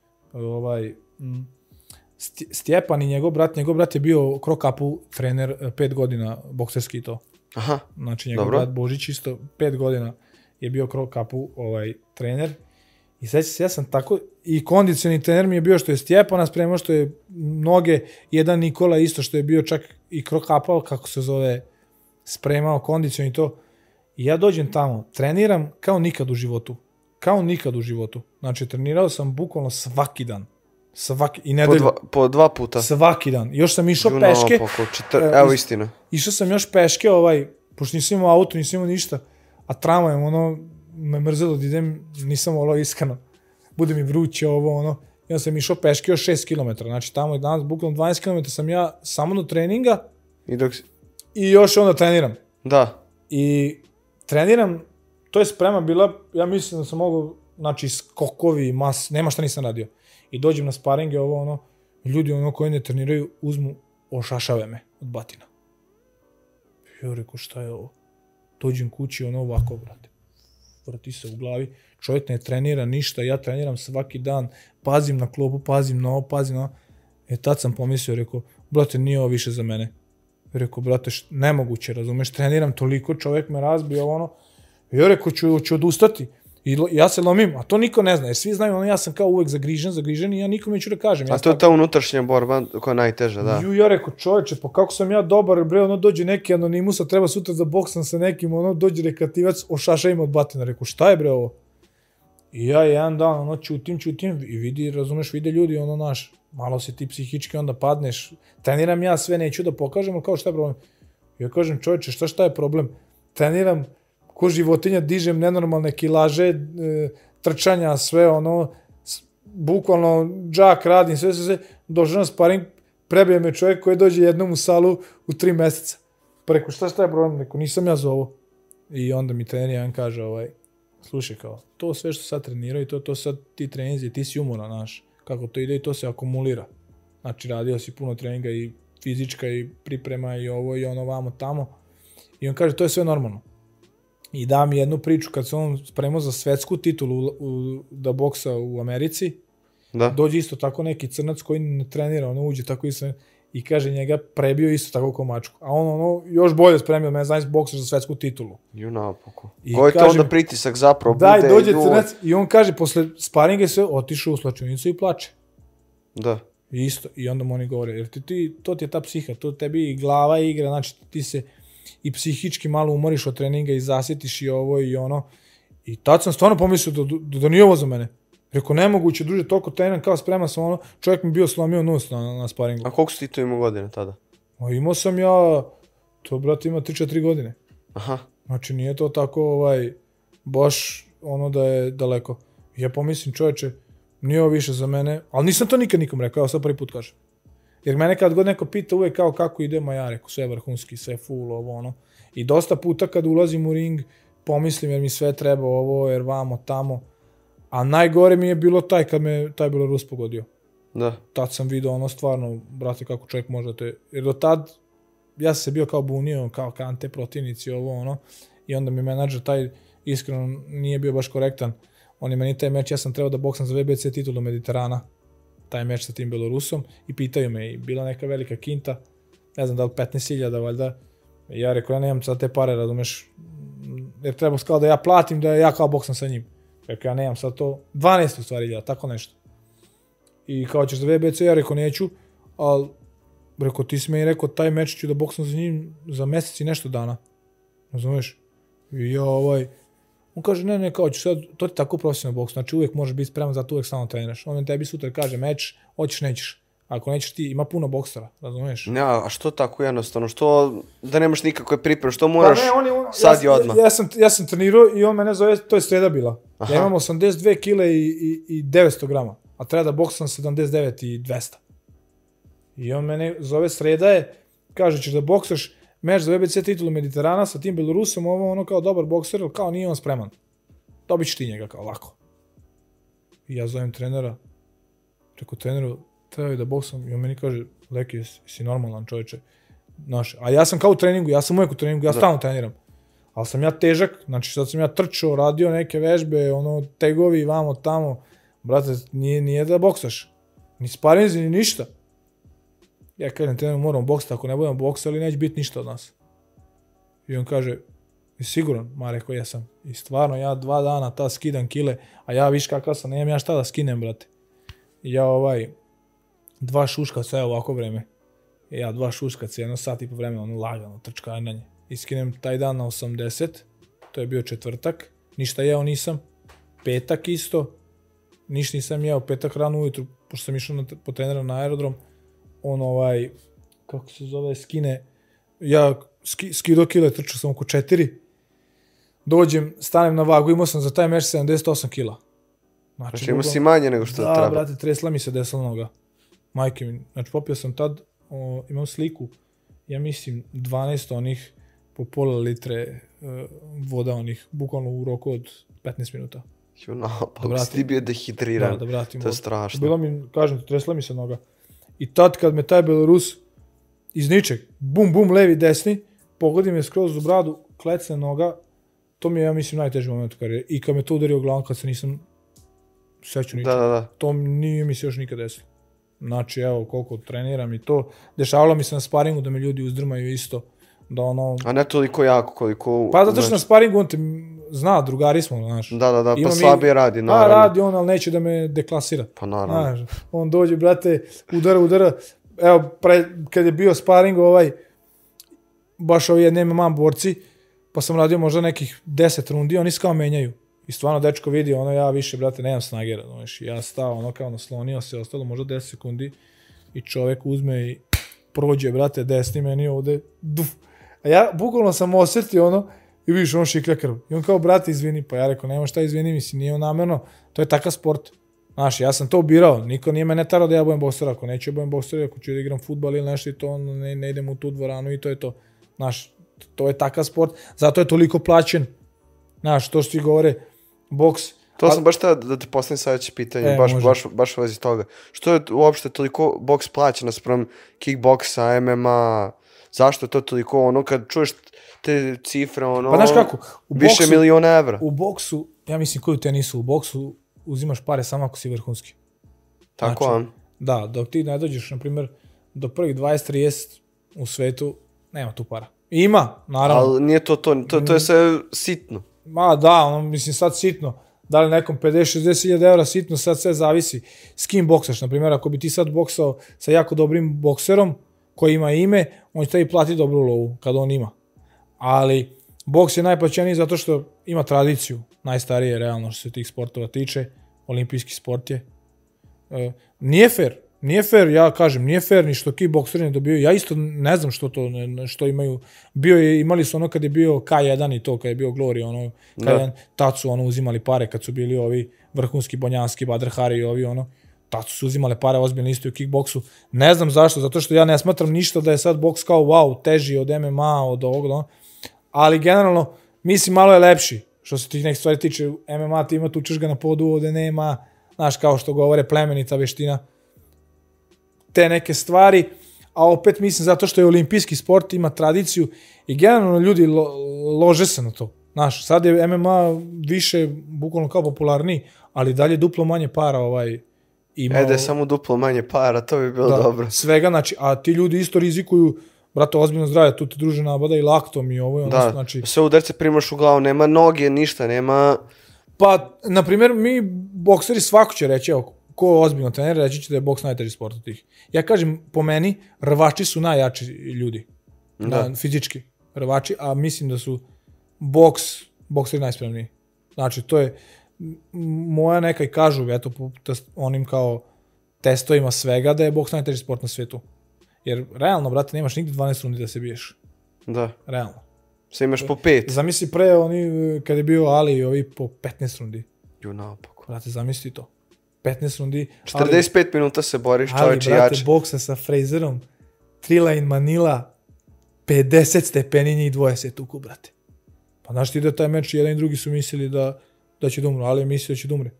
[SPEAKER 2] Stjepan i njegov brat je bio Krokapu trener 5 godina, bokserski i to.
[SPEAKER 1] Aha,
[SPEAKER 2] znači, njegov brat Božić isto 5 godina je bio Krokapu trener. I sećam se, ja sam tako, i kondicioni trener mi je bio što je Stjepana spremao, što je mnoge, jedan Nikola isto što je bio čak i Krokapa, kako se zove, spremao kondicioni i to. I ja dođem tamo, treniram kao nikad u životu. Kao nikad u životu. Znači, trenirao sam bukvalno svaki dan. I nedelju.
[SPEAKER 1] Po 2 puta?
[SPEAKER 2] Svaki dan. Još sam išao peške.
[SPEAKER 1] Evo istina.
[SPEAKER 2] Išao sam još peške, pošto nisam imao auto, nisam imao ništa. A tramvajem, me mrzelo da idem, nisam iskreno. Bude mi vruće Ja sam išao peške još 6 km. Znači, tamo je danas, bukvalno 12 km sam ja samo do treninga. I još onda treniram.
[SPEAKER 1] Da.
[SPEAKER 2] I treniram, to je sprema bila, ja mislim da sam mogao, znači, skokovi, nema šta nisam radio. I dođem na sparinge, ljudi koji ne treniraju, uzmu, ošašave me od batina. Ja rekao, šta je ovo? Dođem kući, ovako, brate. Vrati se u glavi. Čovjek ne trenira ništa, ja treniram svaki dan, pazim na klopu, pazim na ovo, pazim na ovo. Tad sam pomislio, rekao, brate, nije ovo više za mene. Rekao, brate, nemoguće, razumeš, treniram toliko, čovjek me razbio, ja rekao, ću odustati. I ja se lomim, a to niko ne zna, jer svi znaju, ja sam kao uvek zagrižen i ja nikom neću da kažem.
[SPEAKER 1] A to je ta unutrašnja borba koja je najteža, da.
[SPEAKER 2] Ja rekao, čoveče, pa kako sam ja dobar, bre, dođe neki anonimus, a treba sutra da boksam sa nekim, dođe rekreativac, ošaša im od batina. Rekao, šta je bre ovo? I ja jedan dan, čutim i vidi, razumeš, vide ljudi, naš, malo si ti psihički onda padneš, treniram ja sve, neću da pokažem, ali kao šta je problem? Ja kažem, čoveče, šta je problem? Treniram ko životinja, dižem nenormalne kilaže, trčanja, sve bukvalno džak radim, sve, dođe na sparing, prebije me čovjek koji dođe jednom u salu u 3 meseca. Pa rekao, šta je problem? Rekao, nisam ja za ovo. I onda mi trener jedan kaže, slušaj kao, to sve što sad treniraju, to sad ti treninzi, ti si umoran, znaš, kako to ide i to se akumulira. Znači, radio si puno treninga i fizička i priprema i ovo i vamo tamo. I on kaže, to je sve normalno. I da mi jednu priču, kad se on spremao za svetsku titulu da boksa u Americi, dođe isto tako neki crnac koji ne trenira, uđe tako isto i kaže njega prebio isto tako ko mačku. A on još bolje spremio, mene znaš boksaš za svetsku titulu.
[SPEAKER 1] Ju naopako. Koji je to onda pritisak zapravo?
[SPEAKER 2] Da, i dođe crnac i on kaže, posle sparinga sve, otišao u slačionicu i plače.
[SPEAKER 1] Da.
[SPEAKER 2] Isto, i onda mu oni govore, jer to ti je ta psiha, to tebi glava igra, znači ti se i psihički malo umoriš od treninga i zasjetiš i ovo i ono. I tad sam stvarno pomislio da nije ovo za mene. Rekao, nemoguće, druže, toliko treniram kao spreman sam čovjek mi bio slomio nos na sparingu.
[SPEAKER 1] A koliko si ti to imao godine tada?
[SPEAKER 2] Imao sam ja, to brate ima 3-4 godine.
[SPEAKER 1] Aha.
[SPEAKER 2] Znači nije to tako baš da je daleko. Ja pomislim, čovječe, nije ovo više za mene, ali nisam to nikad nikom rekao, evo sad prvi put kažem. Jer mene kad god neko pita uvek kao kako idemo, ja rekao sve vrhunski, sve full, ovo I dosta puta kad ulazim u ring, pomislim jer mi sve treba ovo, jer vamo, tamo. A najgore mi je bilo kad me taj Belorus pogodio.
[SPEAKER 1] Da.
[SPEAKER 2] Tad sam vidio stvarno, brate, kako čovjek može te... Jer do tad, ja sam se bio kao bunio, kao kante protivnici, ovo, I onda mi menadžer taj, iskreno, nije bio baš korektan. On je meni taj meč, ja sam trebao da boksam za VBC titulu Mediterana. Taj meč sa tim Belorusom i pitaju me, i bila neka velika kinta, ne znam da li 15.000 valjda, i ja rekao, ja nemam sad te pare, razumeš, jer treba kao da ja platim, da ja kao boksam sa njim. Rekao, ja nemam sad to, 12 u stvari, tako nešto. I kao ćeš za VBC, ja rekao, neću, ali, rekao, ti si meni rekao, taj meč ću da boksam za njim za mjesec i nešto dana, razumeš, i ja on kaže, ne, kao ću sad, to ti tako profesionalno boks, znači uvijek možeš biti spreman, zato uvijek stalno treniraš. On tebi sutra kaže meč, hoćeš, nećeš. Ako nećeš ti, ima puno boksera, razumiješ?
[SPEAKER 1] Ja, a što tako jednostavno? Što da nemaš nikakve pripreme, što moraš sad i odmah?
[SPEAKER 2] Ja sam trenirao i on mene zove, to je sreda bila. Aha. Ja imam 82 kile i 900 grama, a treba da boksam 79 i 200. I on mene zove sreda je, kaže ćeš da boksaš meč za VBC titulu Mediterana sa tim Belorusom, ovo kao dobar bokser, ali kao nije on spreman. Dobit ćeš ti njega kao lako. I ja zovem trenera, rekao treneru, treba da boksam, i on meni kaže, Leki, si normalan čovječe. A ja sam kao u treningu, ja sam uvijek u treningu, ja stalno treniram. Ali sam ja težak, znači sad sam ja trčao, radio neke vežbe, tegovi, vamo, tamo. Brate, nije da boksaš. Ni sparinzi, ni ništa. Ja kažem, treneru, moramo boksati, ako ne budemo boksali, neće biti ništa od nas. I on kaže, jesi siguran? Ma rekao, jesam. I stvarno, ja 2 dana ta skidam kile, a ja viš kakav sam, nemam ja šta da skinem, brate. I ja 2 šuškaca, evo ovako vreme. Ja 2 šuškaca, 1 sat i po vremena, lagano, trčkanjanje. I skinem taj dan na 80, to je bio četvrtak, ništa jeo nisam. Petak isto, ništa nisam jeo, petak rano ujutru, pošto sam išao po trenera na aerodrom, on kako se zove, skine, ja skido kile, trčao sam oko 4, dođem, stanem na vagu, imao sam za taj meč 78 kila.
[SPEAKER 1] Znači imao si manje nego što treba.
[SPEAKER 2] Da, brate, tresla mi se desna noga. Majke mi, znači popio sam tad, imam sliku, ja mislim 12 onih po pola litre voda onih, bukvalno u roku od 15 minuta.
[SPEAKER 1] Pa si ti bio dehidriran, to je strašno.
[SPEAKER 2] Bilo mi, kažem, tresla mi se noga. I tad kad me taj Belorus iz ničeg, bum, bum, levi, desni, pogodi me skroz u bradu, klecne noga, to mi je, ja mislim, najteži moment u karijeri. I kad me to udario u glavu, kad se nisam sećao ničeg.
[SPEAKER 1] Da.
[SPEAKER 2] To nije mi se još nikad desilo. Znači, evo, koliko treniram i to. Dešavalo mi se na sparingu da me ljudi uzdrmaju isto. da ono...
[SPEAKER 1] A ne toliko jako koliko...
[SPEAKER 2] Pa zato što na sparingu on te zna, drugari smo, znaš.
[SPEAKER 1] Da, pa slabije radi, naravno.
[SPEAKER 2] Pa radi on, ali neće da me deklasira.
[SPEAKER 1] Pa naravno.
[SPEAKER 2] Znaš, on dođe, brate, udara. Evo, kad je bio sparing baš ovi jedni MMA borci, pa sam radio možda nekih 10 rundi, oni se kao menjaju. I stvarno dečko vidi, ja više, brate, nemam snage, znaš, ja stao, kao naslonio se, ostalo možda 10 sekundi i čovek uzme i prođe, brate, desni meni ovde, duf. A ja bukvalno sam osjetio i vidiš on šiklja krv. I on kao, brate, izvini, pa ja rekao, nema šta izvini, mislim, nije on namerno, to je takav sport. Znaš, ja sam to birao, niko nije mene tarao da ja budem bokser, ako neću budem bokser, ako ću da igram fudbal ili nešto i to, ne idem u tu dvoranu i to je to. Znaš, to je takav sport, zato je toliko plaćen. Znaš, to što ti govore, boks.
[SPEAKER 1] To sam baš da te postavim sledeće pitanje, baš u vezi toga. Što je uopšte toliko boks plaćen naspram kickboksa, MMA, zašto je to toliko, kad čuješ te cifre,
[SPEAKER 2] pa znaš kako,
[SPEAKER 1] više miliona evra.
[SPEAKER 2] U boksu, ja mislim koji u tenisu, u boksu uzimaš pare samo ako si vrhunski.
[SPEAKER 1] Tako,
[SPEAKER 2] znači, da, dok ti ne dođeš, na primjer, do prvih 20-30 u svetu, nema tu para. Ima, naravno.
[SPEAKER 1] Ali nije to je sve sitno.
[SPEAKER 2] Ma da, mislim sad sitno. Da li nekom 50-60 hiljada evra sitno, sad sve zavisi s kim boksaš. Naprimjer, ako bi ti sad boksao sa jako dobrim bokserom koji ima ime, on će tebi platiti dobru lovu kad on ima. Ali boks je najplaćeniji zato što ima tradiciju, najstarije realno što se tih sportova tiče, olimpijski sport je. Nije fair, ja kažem, nije fair ni što kickbokseri ne dobiju. Ja isto ne znam što imaju. Imali su kad je bio K1 i to, kad je bio Glory, tad su uzimali pare kad su bili ovi vrhunski bonjanski, Badr Hari i ovi tad su uzimali pare ozbiljno isto u kickboksu. Ne znam zašto, zato što ja ne smatram ništa da je sad boks kao wow, teži od MMA, od ovog, ali generalno mislim malo je lepši. Što se tih nekih stvari tiče, MMA ti ima tu češ ga na podu, ovde nema, znaš, kao što govore, plemenita veština, te neke stvari, a opet mislim zato što je olimpijski sport, ima tradiciju i generalno ljudi lože se na to. Znaš, sad je MMA više, bukvalno kao popularniji, ali dalje duplo manje para ima.
[SPEAKER 1] Da je samo duplo manje para, to bi bilo dobro.
[SPEAKER 2] Svega, znači, a ti ljudi isto rizikuju, brate, ozbiljno zdravlje, tu te druže nabada i laktom i ovo.
[SPEAKER 1] Da, sve udarce primaš u glavu, nema noge, ništa, nema...
[SPEAKER 2] Pa, na primjer, mi bokseri svako će reći, evo, ko ozbiljno trener, reći će da je boks najteži sport od tih. Ja kažem, po meni, rvači su najjači ljudi, fizički rvači, a mislim da su bokseri najspremniji. Znači, to je, moja neka i kažu, eto, po onim kao testovima svega, da je boks najteži sport na svijetu. Jer, realno, brate, nemaš nigdje 12 rundi da se biješ.
[SPEAKER 1] Da.
[SPEAKER 2] Realno.
[SPEAKER 1] Sve imaš po 5.
[SPEAKER 2] Zamisli pre, kad je bio Ali i ovi po 15 rundi.
[SPEAKER 1] Ju naopako.
[SPEAKER 2] Brate, zamisli to. 15 rundi.
[SPEAKER 1] 45 minuta se boriš, čovječe,
[SPEAKER 2] jače. Ali, brate, boksa sa Frazerom, Thrilla Manila, 50 stepeni njih dvoje se tuku, brate. Pa znaš ti da taj meč, jedan i drugi su mislili da će da umru, Ali je mislio da će da umre.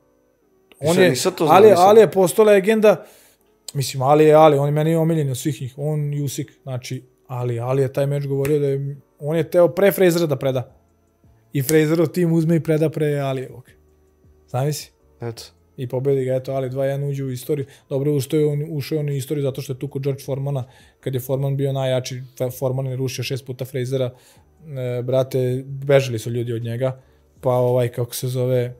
[SPEAKER 2] Ali je postao legenda, mislim, Ali je Ali, on je meni omiljen od svih njih, on i Usyk, znači, Ali je taj meč govorio da je, on je teo pre Frazera da preda. I Frazerov tim uzme i preda pre Alijevog. Zamisli?
[SPEAKER 1] Eto.
[SPEAKER 2] I pobedi ga, eto, Ali 2-1 uđe u istoriju. Dobro, ušao on u istoriju zato što je tuko George Foramana, kad je Foreman bio najjači, Foreman je rušio 6 puta Frazera, brate, bežali su ljudi od njega, pa kako se zove,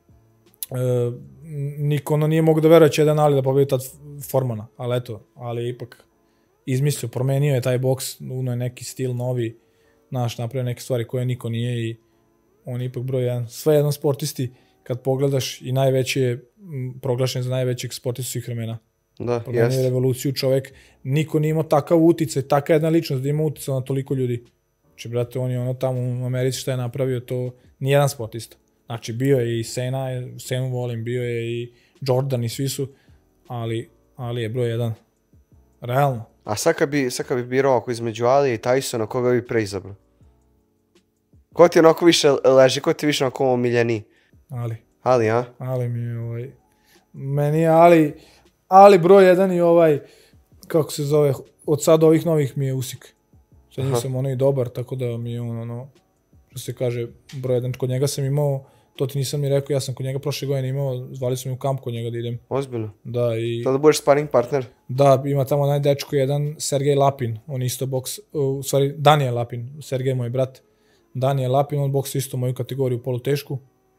[SPEAKER 2] niko nije mogu da veruje će jedan Ali da pobedi tad Foramana, ali eto, Ali je ipak izmislio, promenio je taj boks, uno je neki stil novi, napravio neke stvari koje niko nije i on je ipak broj jedan. Sve jedan sportisti, kad pogledaš, i najveći je proglašen za najvećeg sportistu svih vremena.
[SPEAKER 1] Da,
[SPEAKER 2] promenio je revoluciju čovek, niko nije imao takav uticaj, taka jedna ličnost da ima uticaj na toliko ljudi. Znači, brate, on je tamo u Americi šta je napravio, to nijedan sportista. Znači, bio je i Senu volim, bio je i Jordan i svi su, ali je broj jedan. Realno.
[SPEAKER 1] A sad kad bi birao ako između Alije i Tysona, koga bi preizabrao? Ko ti onako više leži, ko ti više onako omiljeniji? Ali, a?
[SPEAKER 2] Ali mi je meni je Ali broj jedan i kako se zove, od sada ovih novih mi je Usyk. Sa njim sam i dobar, tako da mi je što se kaže, broj jedan. Kod njega sam imao To ti nisam ni rekao, ja sam kod njega prošle godine imao, zvali su mi u kamp kod njega da idem.
[SPEAKER 1] Ozbiljno.
[SPEAKER 2] Da, i...
[SPEAKER 1] Da budeš sparing partner?
[SPEAKER 2] Da, ima tamo onaj dečko jedan, Sergej Lapin, on isto boks, Danijel Lapin, Sergej moj brat. Danijel Lapin, on boksa isto moju kategoriju polutešku.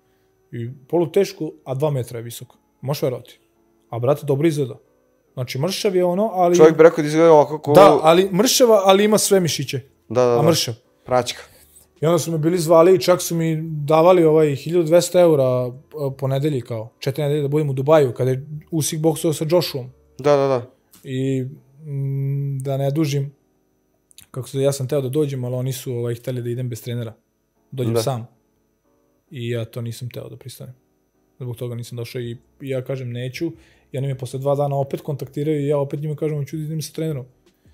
[SPEAKER 2] I polutešku, a 2 metra je visok. Možeš verovati. A brate, dobro izgleda. Znači, mršav je ono, ali...
[SPEAKER 1] Čovjek bi rekao da izgleda ovako ko...
[SPEAKER 2] Da, ali mršava, ali ima sve mišiće.
[SPEAKER 1] Da.
[SPEAKER 2] A mršav.
[SPEAKER 1] Praćka.
[SPEAKER 2] I onda su me bili zvali i čak su mi davali 1200 eura po nedelji, kao 4 nedelje da budem u Dubaju, kada je Usyk boksao sa Joshuom.
[SPEAKER 1] Da.
[SPEAKER 2] I da ne dužim, ja sam teo da dođem, ali oni su hteli da idem bez trenera. Dođem sam. I ja to nisam teo da pristanem. Zbog toga nisam došao i ja kažem neću. I oni me posle 2 dana opet kontaktiraju i ja opet njima kažem hoću da idem sa trenerom.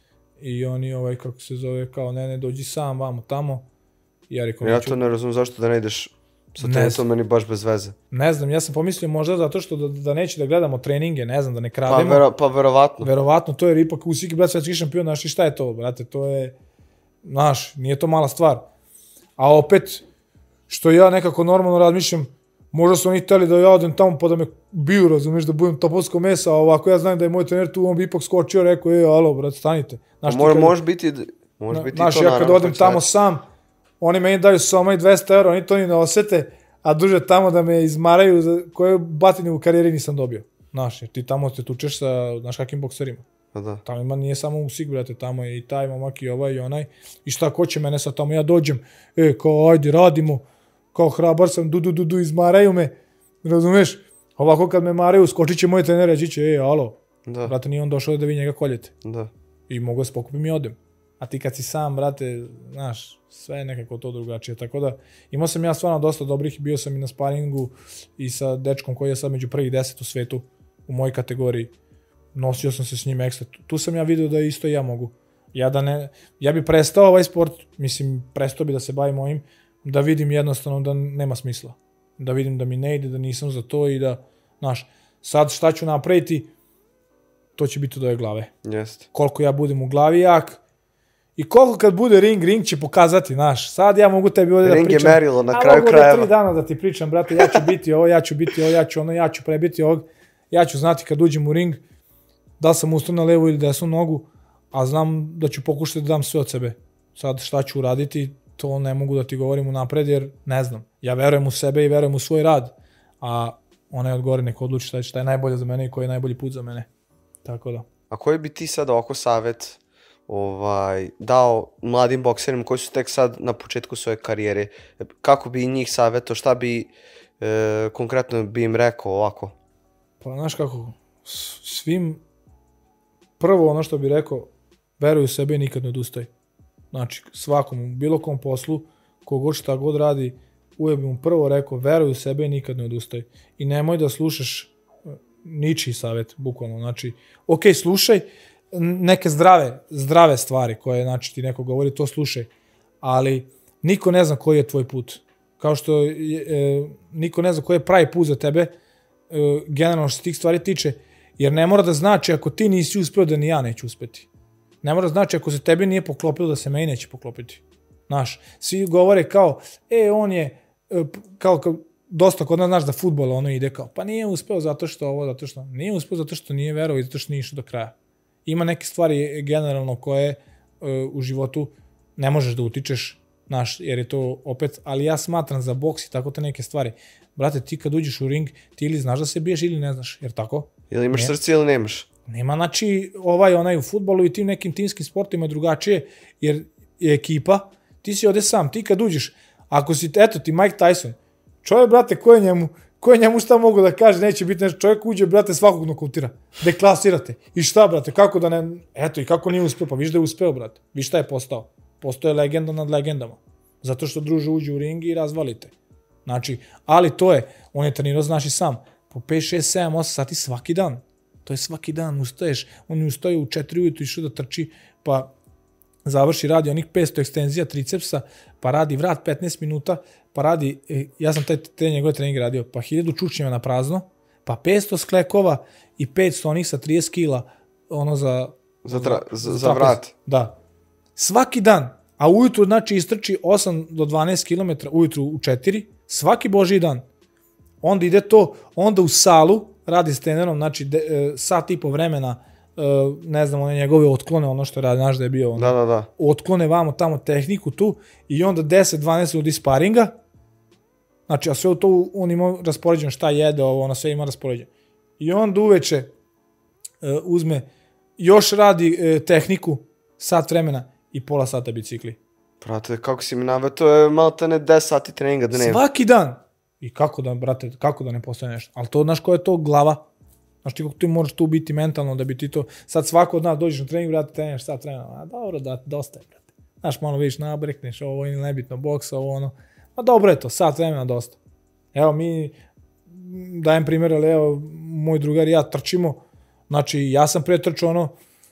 [SPEAKER 2] I oni, kako se zove, kao ne, dođi sam, vamo, tamo.
[SPEAKER 1] Ja to ne razumem zašto da ne ideš sa trenerom, meni baš bez veze.
[SPEAKER 2] Ne znam, ja sam pomislio možda zato što da neće da gledamo treninge, ne znam, da ne krademo.
[SPEAKER 1] Pa verovatno.
[SPEAKER 2] Verovatno, to je ipak Usyk, brat, svetski šampion, znaš i šta je to, brate, to je, znaš, nije to mala stvar. A opet, što ja nekako normalno razmišljam, možda su oni hteli da ja odem tamo pa da me biju, razumiješ, da budem topovsko mesa, a ovako ja znam da je moj trener tu, on bi ipak skočio, rekao, alo, brat, stanite.
[SPEAKER 1] Može biti
[SPEAKER 2] znaš, ja kad odem tamo sam, oni meni daju samo i 200 eura, oni to ni ne osete, a duže tamo da me izmaraju za koju batinu u karijeri nisam dobio. Znaš, jer ti tamo te tučeš sa, znaš, kakvim bokserima. Tamo ima nije samo Usyk, brate, tamo je i taj momak i ovaj i onaj. I šta, ko će mene sad tamo, ja dođem, kao ajde, radimo, kao hrabar sam, izmaraju me, razumeš? Ovako kad me maraju, skočit će moj trener, reći će, alo, brate, nije on došao da vi njega koljete. I mogu da se pokupim i odem. A ti kad si sam, brate, znaš, sve je nekako to drugačije. Tako da, imao sam ja stvarno dosta dobrih, bio sam i na sparingu i sa dečkom koji je sad među prvih 10 u svetu, u mojoj kategoriji. Nosio sam se s njim ekstra. Tu sam ja vidio da isto i ja mogu. Ja bi prestao ovaj sport, mislim, prestao bi da se bavim ovim, da vidim jednostavno da nema smisla. Da vidim da mi ne ide, da nisam za to i da, znaš, sad šta ću napraviti, to će biti od ove glave. Koliko ja budem u glavi jak, i koliko kad bude ring će pokazati, znaš, sad ja mogu tebi ovdje da pričam.
[SPEAKER 1] Ring je merilo na kraju krajeva.
[SPEAKER 2] Mogu da 3 dana da ti pričam, brate, ja ću biti ovo, ja ću biti ovo, ja ću ono, ja ću prebiti ovog, ja ću znati kad uđem u ring, da li sam ustao na levu ili desnu nogu, a znam da ću pokušati da dam sve od sebe. Sad šta ću uraditi, to ne mogu da ti govorim unapred jer ne znam. Ja verujem u sebe i verujem u svoj rad, a onaj od gore neko odluči šta je najbolje za mene i koji je najbolji put za mene. Tako da.
[SPEAKER 1] A koji bi ti sad ovako savjet dao mladim bokserima koji su tek sad na početku svoje karijere? Kako bi njih savjetao, šta bi konkretno bi im rekao ovako?
[SPEAKER 2] Pa znaš kako, svim, prvo ono što bi rekao, veruj u sebe i nikad ne odustaj. Znači, svakom, u bilo kom poslu, kogod šta god radi, uvijek bi mu prvo rekao, veruj u sebe i nikad ne odustaj. I nemoj da slušaš ničiji savjet, bukvalno. Znači, ok, slušaj neke zdrave stvari koje, znači, ti neko govori, to slušaj. Ali niko ne zna koji je tvoj put. Kao što niko ne zna koji je pravi put za tebe, generalno što se tih stvari tiče, jer ne mora da znači ako ti nisi uspeo da ni ja neću uspeti. Ne mora da znači ako se tebi nije poklopilo da se meni neće poklopiti. Znaš, svi govore kao, on je, kao dosta kod nas znaš da fudbal ono ide kao, pa nije uspeo zato što ovo, zato što, nije uspeo zato što nije verovao i zato što nije išao do kraja. Ima neke stvari generalno koje u životu ne možeš da utičeš, znaš, jer je to opet, ali ja smatram za boks i tako te neke stvari. Brate, ti kad uđeš u ring, ti ili znaš da se biješ ili ne znaš, jer tako?
[SPEAKER 1] Ili imaš srce ili nemaš?
[SPEAKER 2] Nema, znači, onaj u fudbalu i tim nekim timskim sportima je drugačije, jer je ekipa, ti si ovdje sam, ti kad uđeš, ako si, eto ti Mike Tyson, čovjek, brate, ko je njemu šta mogu da kaže, neće biti nešto, čovjek uđe, brate, svakog nokautira, deklasirate, i šta, brate, kako da ne, eto, i kako nije uspeo, pa viš da je uspeo, brate, viš šta je postao, postao je legenda nad legendama, zato što druže uđe u ring i razvalite, znači, ali to je, on je trenirao, znaš i sam, po 5, 6, 7, 8 sati svaki dan, to je svaki dan, ustaješ, on ustaje u 4 ujutru išao da trči, pa završi, radi onih 500 ekstenzija tricepsa, pa radi vrat 15 minuta, pa radi, ja sam te njegove treninge radio, pa 1000 čučnjeva na prazno, pa 500 sklekova i 500 onih sa 30 kila, ono
[SPEAKER 1] za vrat.
[SPEAKER 2] Da. Svaki dan, a ujutru znači istrči 8 do 12 km, ujutru u 4, svaki božji dan. onda ide to, onda u salu, radi s trenerom, znači sat i po vremena, ne znam, one njegove otklone, ono što radi, znaš da je bio, ono,
[SPEAKER 1] Da.
[SPEAKER 2] otklone vamo tamo tehniku tu i onda 10-12 ljudi sparinga, znači, a sve u to on ima raspoređeno šta jede, ono sve ima raspoređeno. I onda uveče uzme, još radi tehniku, sat vremena i pola sata bicikli.
[SPEAKER 1] Brate, kako si mi naveo, to je malo te ne 10 sati treninga dnevno.
[SPEAKER 2] Svaki dan. I kako da, brate, kako da ne postane nešto? Ali to, znaš, koja je to glava? Znaš ti kako ti moraš tu biti mentalno da bi ti to... Sad svako od nas dođeš na trening, brate, treniraš sat vremena. A dobro, da, dosta je, brate. Znaš, malo vidiš, nabrekneš, ovo ili nebitno, boks, ovo ono. A dobro je to, sat vremena dosta. Evo, mi, dajem primjer, ali evo, moj drugar i ja trčimo. Znači, ja sam pretrčao ono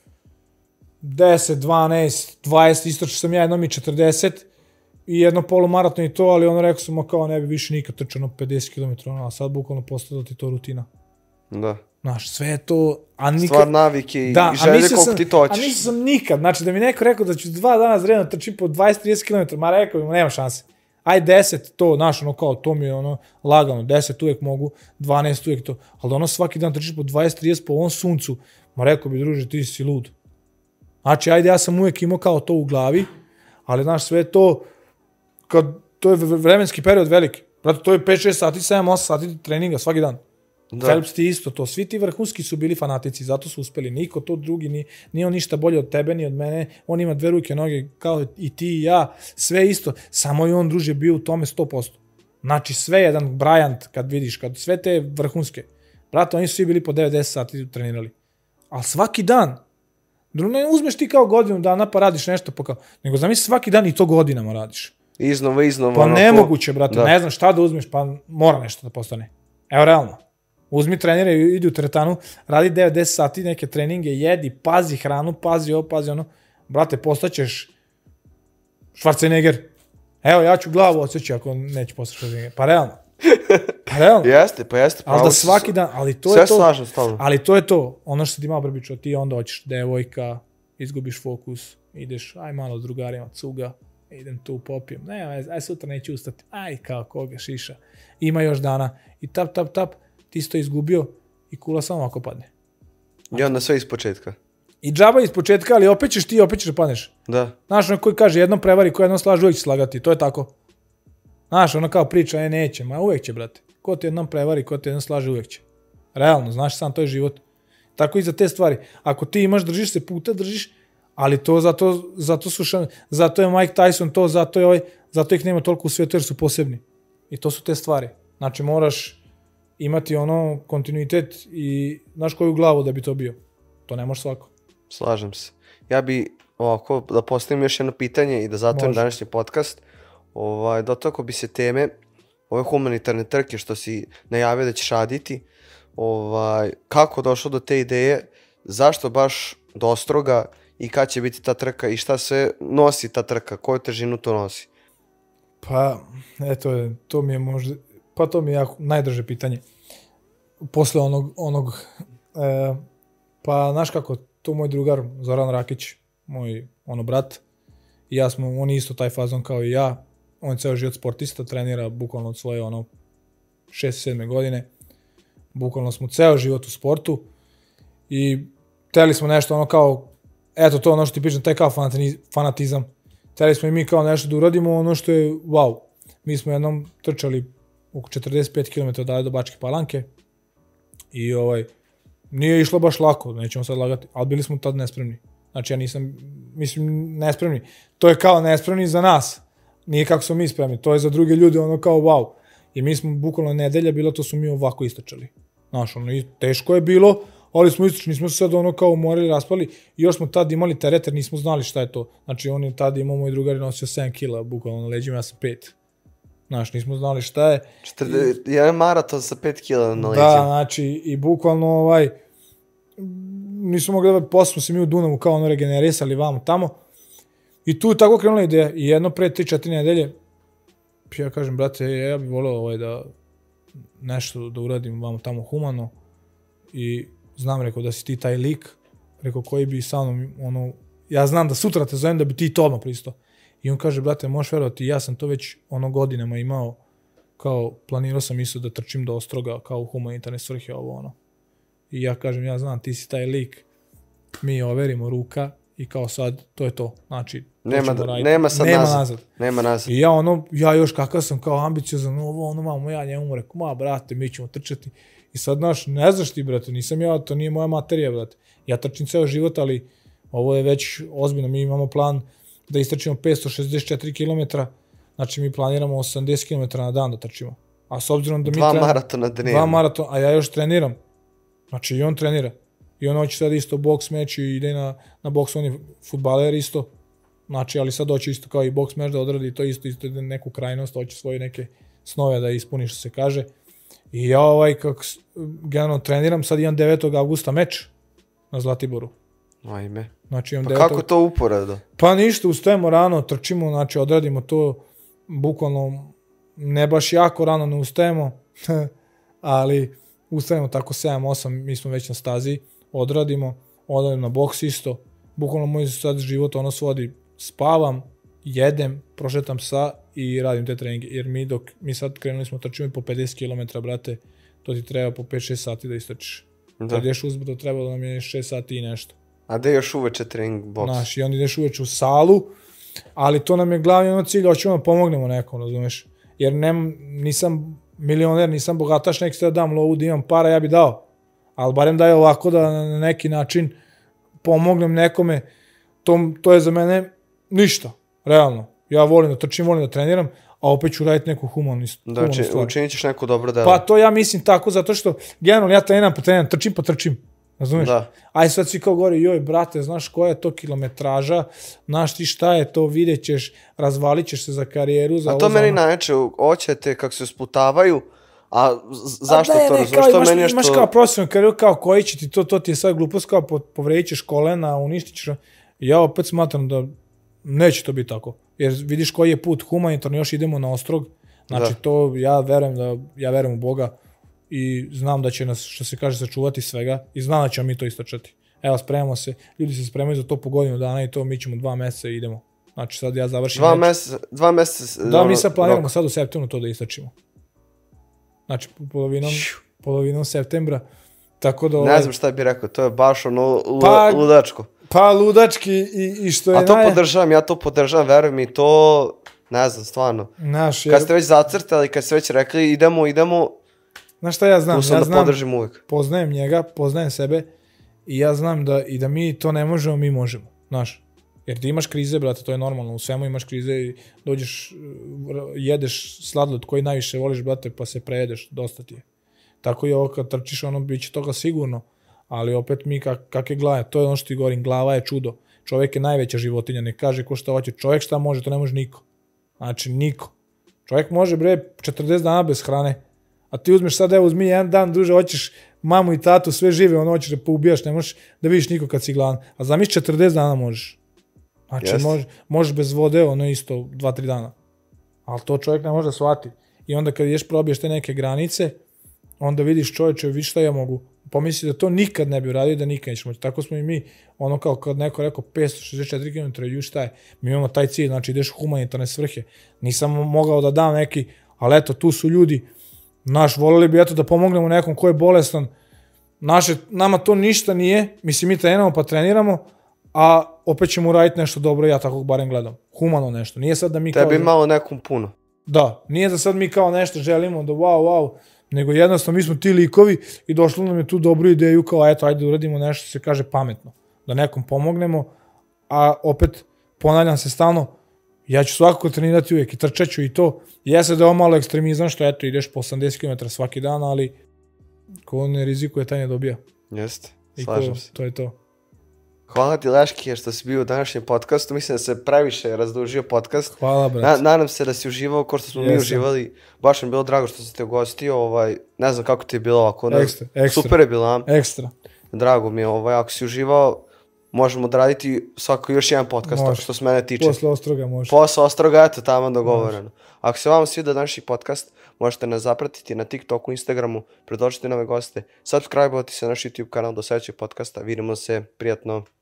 [SPEAKER 2] 10, 12, 20, istračao sam ja jednom i 40 i jedno polumaraton i to, ali ono rekao sam, kao ne bi više nikad trčao 50 km, a sad bukvalno postalo ti to rutina.
[SPEAKER 1] Da.
[SPEAKER 2] Znaš, sve je to...
[SPEAKER 1] Stvar navike i želje koliko ti to hoćeš.
[SPEAKER 2] A nisam sam nikad, znači da mi neko rekao da ću 2 dana zredno trčim po 20-30 km, ma rekao mi, nema šanse. Aj 10, to, znaš, ono kao, to mi je ono lagano, 10 uvijek mogu, 12 uvijek to, ali ono svaki dan trčiš po 20-30 po ovom suncu, ma rekao bi, druže, ti si lud. Znači, ajde, ja sam uvijek imao kao to u glavi, ali, znaš, sve to, kad, to je vremenski period veliki. Brate, to je 5-6 sati, 7-8 sati treninga svaki dan. Phelps ti isto to. Svi ti vrhunski su bili fanatici, zato su uspeli. Niko to drugi, nije on ništa bolje od tebe, ni od mene. On ima 2 ruke, noge, kao i ti i ja. Sve isto. Samo i on, druže, bio u tome 100%. Znači, sve jedan Bryant, kad vidiš, kad sve te vrhunske. Brate, oni su svi bili po 9-10 sati trenirali. Ali svaki dan. Ne uzmeš ti kao godinu dana pa radiš nešto pa kao, nego zamisli svaki dan i to godinama radiš.
[SPEAKER 1] Iznova.
[SPEAKER 2] Pa nemoguće, brate, da. Ne znam šta da uzmeš, pa mora nešto da postane. Evo, realno. Uzmi trenere, idi u teretanu, radi 9-10 sati neke treninge, jedi, pazi hranu, pazi ovo, pazi ono. Brate, postaćeš Schwarzenegger. Evo, ja ću glavu odsjeći ako neću postati Schwarzenegger. Pa realno.
[SPEAKER 1] Jeste.
[SPEAKER 2] Ali da svaki dan, ali to
[SPEAKER 1] sve
[SPEAKER 2] je to.
[SPEAKER 1] Slažem, stavno.
[SPEAKER 2] Ali to je to. Ono što si ti malo brbičao, ti onda hoćeš devojka, izgubiš fokus, ideš, aj malo s drugarima, cuga, idem tu, popijem. Ne, aj sutra neću ustati. Aj, kao koga, šiša. Ima još dana. I tap, ti si to izgubio i kula samo ovako padne.
[SPEAKER 1] I onda sve ispočetka.
[SPEAKER 2] I džaba ispočetka, ali opet ćeš da padneš.
[SPEAKER 1] Da.
[SPEAKER 2] Znaš, ono koji kaže, jednom prevari, ko jednom slaže, uvijek će slagati. To je tako. Znaš, ono kao priča, neće, ma uvijek će, brate. Ko ti jednom prevari, ko ti jednom slaže, uvijek će. Realno, znaš sam, to je život. Tako i za te stvari. Ako ti imaš, držiš se puta, držiš, ali to zato je Mike Tyson to, zato ih nema toliko u svijetu jer su posebni. I to su te stvari. Znači, moraš imati ono kontinuitet i znaš koju glavu da bi to bio. To ne može svako.
[SPEAKER 1] Slažem se. Ja bi ovako da postavim još jedno pitanje i da zatvorim današnji podcast. Dotakao bi se teme ove humanitarne trke što si najavio da ćeš raditi. Kako došlo do te ideje? Zašto baš do Ostroga i kad će biti ta trka i šta sve nosi ta trka? Koju težinu to nosi?
[SPEAKER 2] Pa, eto, to mi je možda... Pa to mi je jako najdrže pitanje. Posle onog pa znaš kako, to moj drugar Zoran Rakić, moj brat, i ja smo, on isto taj fazon kao i ja, on je ceo život sportista, trenira bukvalno od svoje 6-7 godine, bukvalno smo ceo život u sportu i hteli smo nešto kao, eto to ono što ti pričam, taj kao fanatizam, hteli smo i mi kao nešto da uradimo, ono što je wow, mi smo jednom trčali oko 45 km dalje do Bačke Palanke i nije išlo baš lako, nećemo sad lagati, ali bili smo tad nespremni. Znači ja nisam, nespremni. To je kao nespremni za nas. Nije kako smo mi spremni, to je za druge ljude kao wow. I mi smo bukvalno nedelja bilo, to smo mi ovako istračali. Znaš, i teško je bilo, ali smo istračali, nismo se sad kao umorili, raspali i još smo tad imali teret jer nismo znali šta je to. Znači on je tad imao, moj drugar je nosio 7 kila, bukvalno na leđima, ja sam 5. Znaš, nismo znali šta je.
[SPEAKER 1] Jedan maraton sa 5 kila na leđima.
[SPEAKER 2] Da, znači, i bukvalno nismo mogli da posle smo se mi u Dunavu kao regenerisali vamo tamo. I tu je tako krenula ideja. I jedno pre 3-4 nedelje, ja kažem, brate, ja bih voleo da nešto da uradim vamo tamo humano. I znam, rekao, da si ti taj lik, rekao, koji bi sa mnom, ja znam da sutra te zovem da bi ti to odmah pristao. I on kaže, brate, možeš verovati, ja sam to već godinama imao kao planirao sam isto da trčim do Ostroga kao u humanitarne svrhe ovo ono. I ja kažem, ja znam, ti si taj lik, mi overimo ruka i kao sad, to je to. Znači,
[SPEAKER 1] nema nazad. Nema nazad.
[SPEAKER 2] I ja još kakav sam kao ambiciozan, mamo, ja njemu rekao, brate, mi ćemo trčati. I sad, znaš, ne znaš ti, brate, nisam ja, to nije moja materija, brate. Ja trčim ceo život, ali ovo je već ozbiljno. Mi imamo plan da istrčimo 564 km, znači mi planiramo 80 km na dan da trčimo. A s obzirom da mi
[SPEAKER 1] 2 maratona dnevno.
[SPEAKER 2] 2 maratona, a ja još treniram. Znači i on trenira. I on hoće sad isto boks meč i ide na boks, on je futbaler isto. Znači, ali sad hoće isto kao i boks meč da odradi to isto neku krajnost, hoće svoje neke snove da ispuni što se kaže. I ja kako generalno treniram, sad imam 9. avgusta meč na Zlatiboru.
[SPEAKER 1] Ajme.
[SPEAKER 2] Znači,
[SPEAKER 1] pa kako to uporedo?
[SPEAKER 2] Pa ništa, ustajemo rano, trčimo, znači odradimo to, bukvalno ne baš jako rano ne ustajemo, ali ustajemo tako 7-8, mi smo već na stazi, odradimo na boks isto, bukvalno moj sad život svodi, spavam, jedem, prošetam psa i radim te treninge, jer mi sad krenuli smo trčimo i po 50 km, brate, to ti treba po 5-6 sati da istrčiš. Kad ješ uzbrdo treba da nam je 6 sati i nešto.
[SPEAKER 1] A gde još uveče trening boks?
[SPEAKER 2] Znaš, i onda ideš uveče u salu, ali to nam je glavni cilj, hoćemo da pomognemo nekom, razumeš? Jer nisam milioner, nisam bogataš, nek se da dam lovu, da imam para, ja bi dao. Ali barem daj ovako da na neki način pomognem nekome, to je za mene ništa, realno. Ja volim da trčim, volim da treniram, a opet ću raditi neku humanu stvar.
[SPEAKER 1] Da, učinit ćeš neko dobro delo.
[SPEAKER 2] Pa to ja mislim tako, zato što generalno ja treniram, trčim pa trčim. Razumeš?
[SPEAKER 1] Da.
[SPEAKER 2] Aj sad svi kao govori, joj brate, znaš koja je to kilometraža, znaš ti šta je to, vidjet ćeš, razvalit ćeš se za karijeru.
[SPEAKER 1] A to meni najče, hoćete kako se sputavaju, a zašto to razumeš?
[SPEAKER 2] Imaš kao profesionalnu karijeru, kao koji će ti to ti je sad glupost, kao povredit ćeš kolena, uništit ćeš. Ja opet smatram da neće to biti tako, jer vidiš koji je put humanitarno, još idemo na Ostrog, znači to ja verujem u Boga. I znam da će nas, što se kaže, sačuvati svega i znam da ćemo mi to istrčati. Evo, spremamo se, ljudi se spremaju za to po godinu dana i to mi ćemo 2 meseca i idemo. Znači sad ja završim...
[SPEAKER 1] 2 meseca?
[SPEAKER 2] Da, mi sad planiramo sad u septembru to da istrčimo. Znači polovinom septembra, tako da...
[SPEAKER 1] Ne znam šta bi rekao, to je baš ludačko.
[SPEAKER 2] Pa ludački i što je...
[SPEAKER 1] A ja to podržavam, verujem i to, ne znam, stvarno. Kad ste već zacrtali, kad ste već rekli idemo...
[SPEAKER 2] Znaš šta ja znam?
[SPEAKER 1] Ja znam,
[SPEAKER 2] poznajem njega, poznajem sebe i ja znam da mi to ne možemo, mi možemo, znaš. Jer ti imaš krize, brate, to je normalno, u svemu imaš krize i dođeš, jedeš sladoled koji najviše voliš, brate, pa se prejedeš, dosta ti je. Tako i ovo kad trčiš, bit će toga sigurno, ali opet mi kakve glave, to je ono što ti govorim, glava je čudo. Čovjek je najveća životinja, ne kaže ko šta hoće, čovjek šta može, to ne može niko. Znači, niko. Čovjek može, 40 dana bez hrane. A ti uzmeš sad, uzmi jedan dan duže, hoćeš mamu i tatu, sve žive, hoćeš da poubijaš, ne možeš da vidiš niko kad si gladan. A zamisli 40 dana možeš. Znači, možeš bez vode, isto 2-3 dana. Ali to čovjek ne može da shvati. I onda kad ideš probiješ te neke granice, onda vidiš čovječe, vidiš šta ja mogu. Pomisli da to nikad ne bi uradio, da nikad nećemo. Tako smo i mi, kao kad neko rekao 564 km, ju šta je. Mi imamo taj cilj, znači ideš u humanitarne svrhe. Nisam mogao da dam neki, ali eto, tu su ljudi. Voleli bi da pomognemo nekom ko je bolestan. Nama to ništa nije, mislim mi treniramo pa treniramo, a opet ćemo uraditi nešto dobro, ja tako barem gledam. Humano nešto, nije sad da mi kao...
[SPEAKER 1] Tebi malo nekom puno.
[SPEAKER 2] Da, nije da sad mi kao nešto želimo da wow, nego jednostavno mi smo ti likovi i došlo nam je tu dobru ideju kao eto, ajde uradimo nešto se kaže pametno. Da nekom pomognemo, a opet ponavljam se stalno, ja ću svakako trenirati uvijek i trčat ću i to. Jeste da je ovo malo ekstremizam što eto ideš po 80 km svaki dan, ali ko ne rizikuje, taj ne dobija.
[SPEAKER 1] Jeste, slažem se.
[SPEAKER 2] To je to.
[SPEAKER 1] Hvala ti Leški što si bio u današnjem podcastu. Mislim da se previše razdužio podcast.
[SPEAKER 2] Hvala, brate.
[SPEAKER 1] Nadam se da si uživao kao što smo mi uživali. Baš mi je bilo drago što si te ugostio. Ne znam kako ti je bilo ovako.
[SPEAKER 2] Ekstra.
[SPEAKER 1] Super je bilo.
[SPEAKER 2] Ekstra.
[SPEAKER 1] Drago mi je. Ako si uživao, možemo odraditi svako još jedan podcast, što se mene tiče.
[SPEAKER 2] Posle Ostroga može.
[SPEAKER 1] Posle Ostroga, eto, tamo dogovoreno. Ako se vam sviđa današnji podcast, možete nas zapratiti na TikToku, Instagramu, predložite nove goste, subscribe-ovati se na naš YouTube kanal do sledećeg podcasta. Vidimo se, prijatno.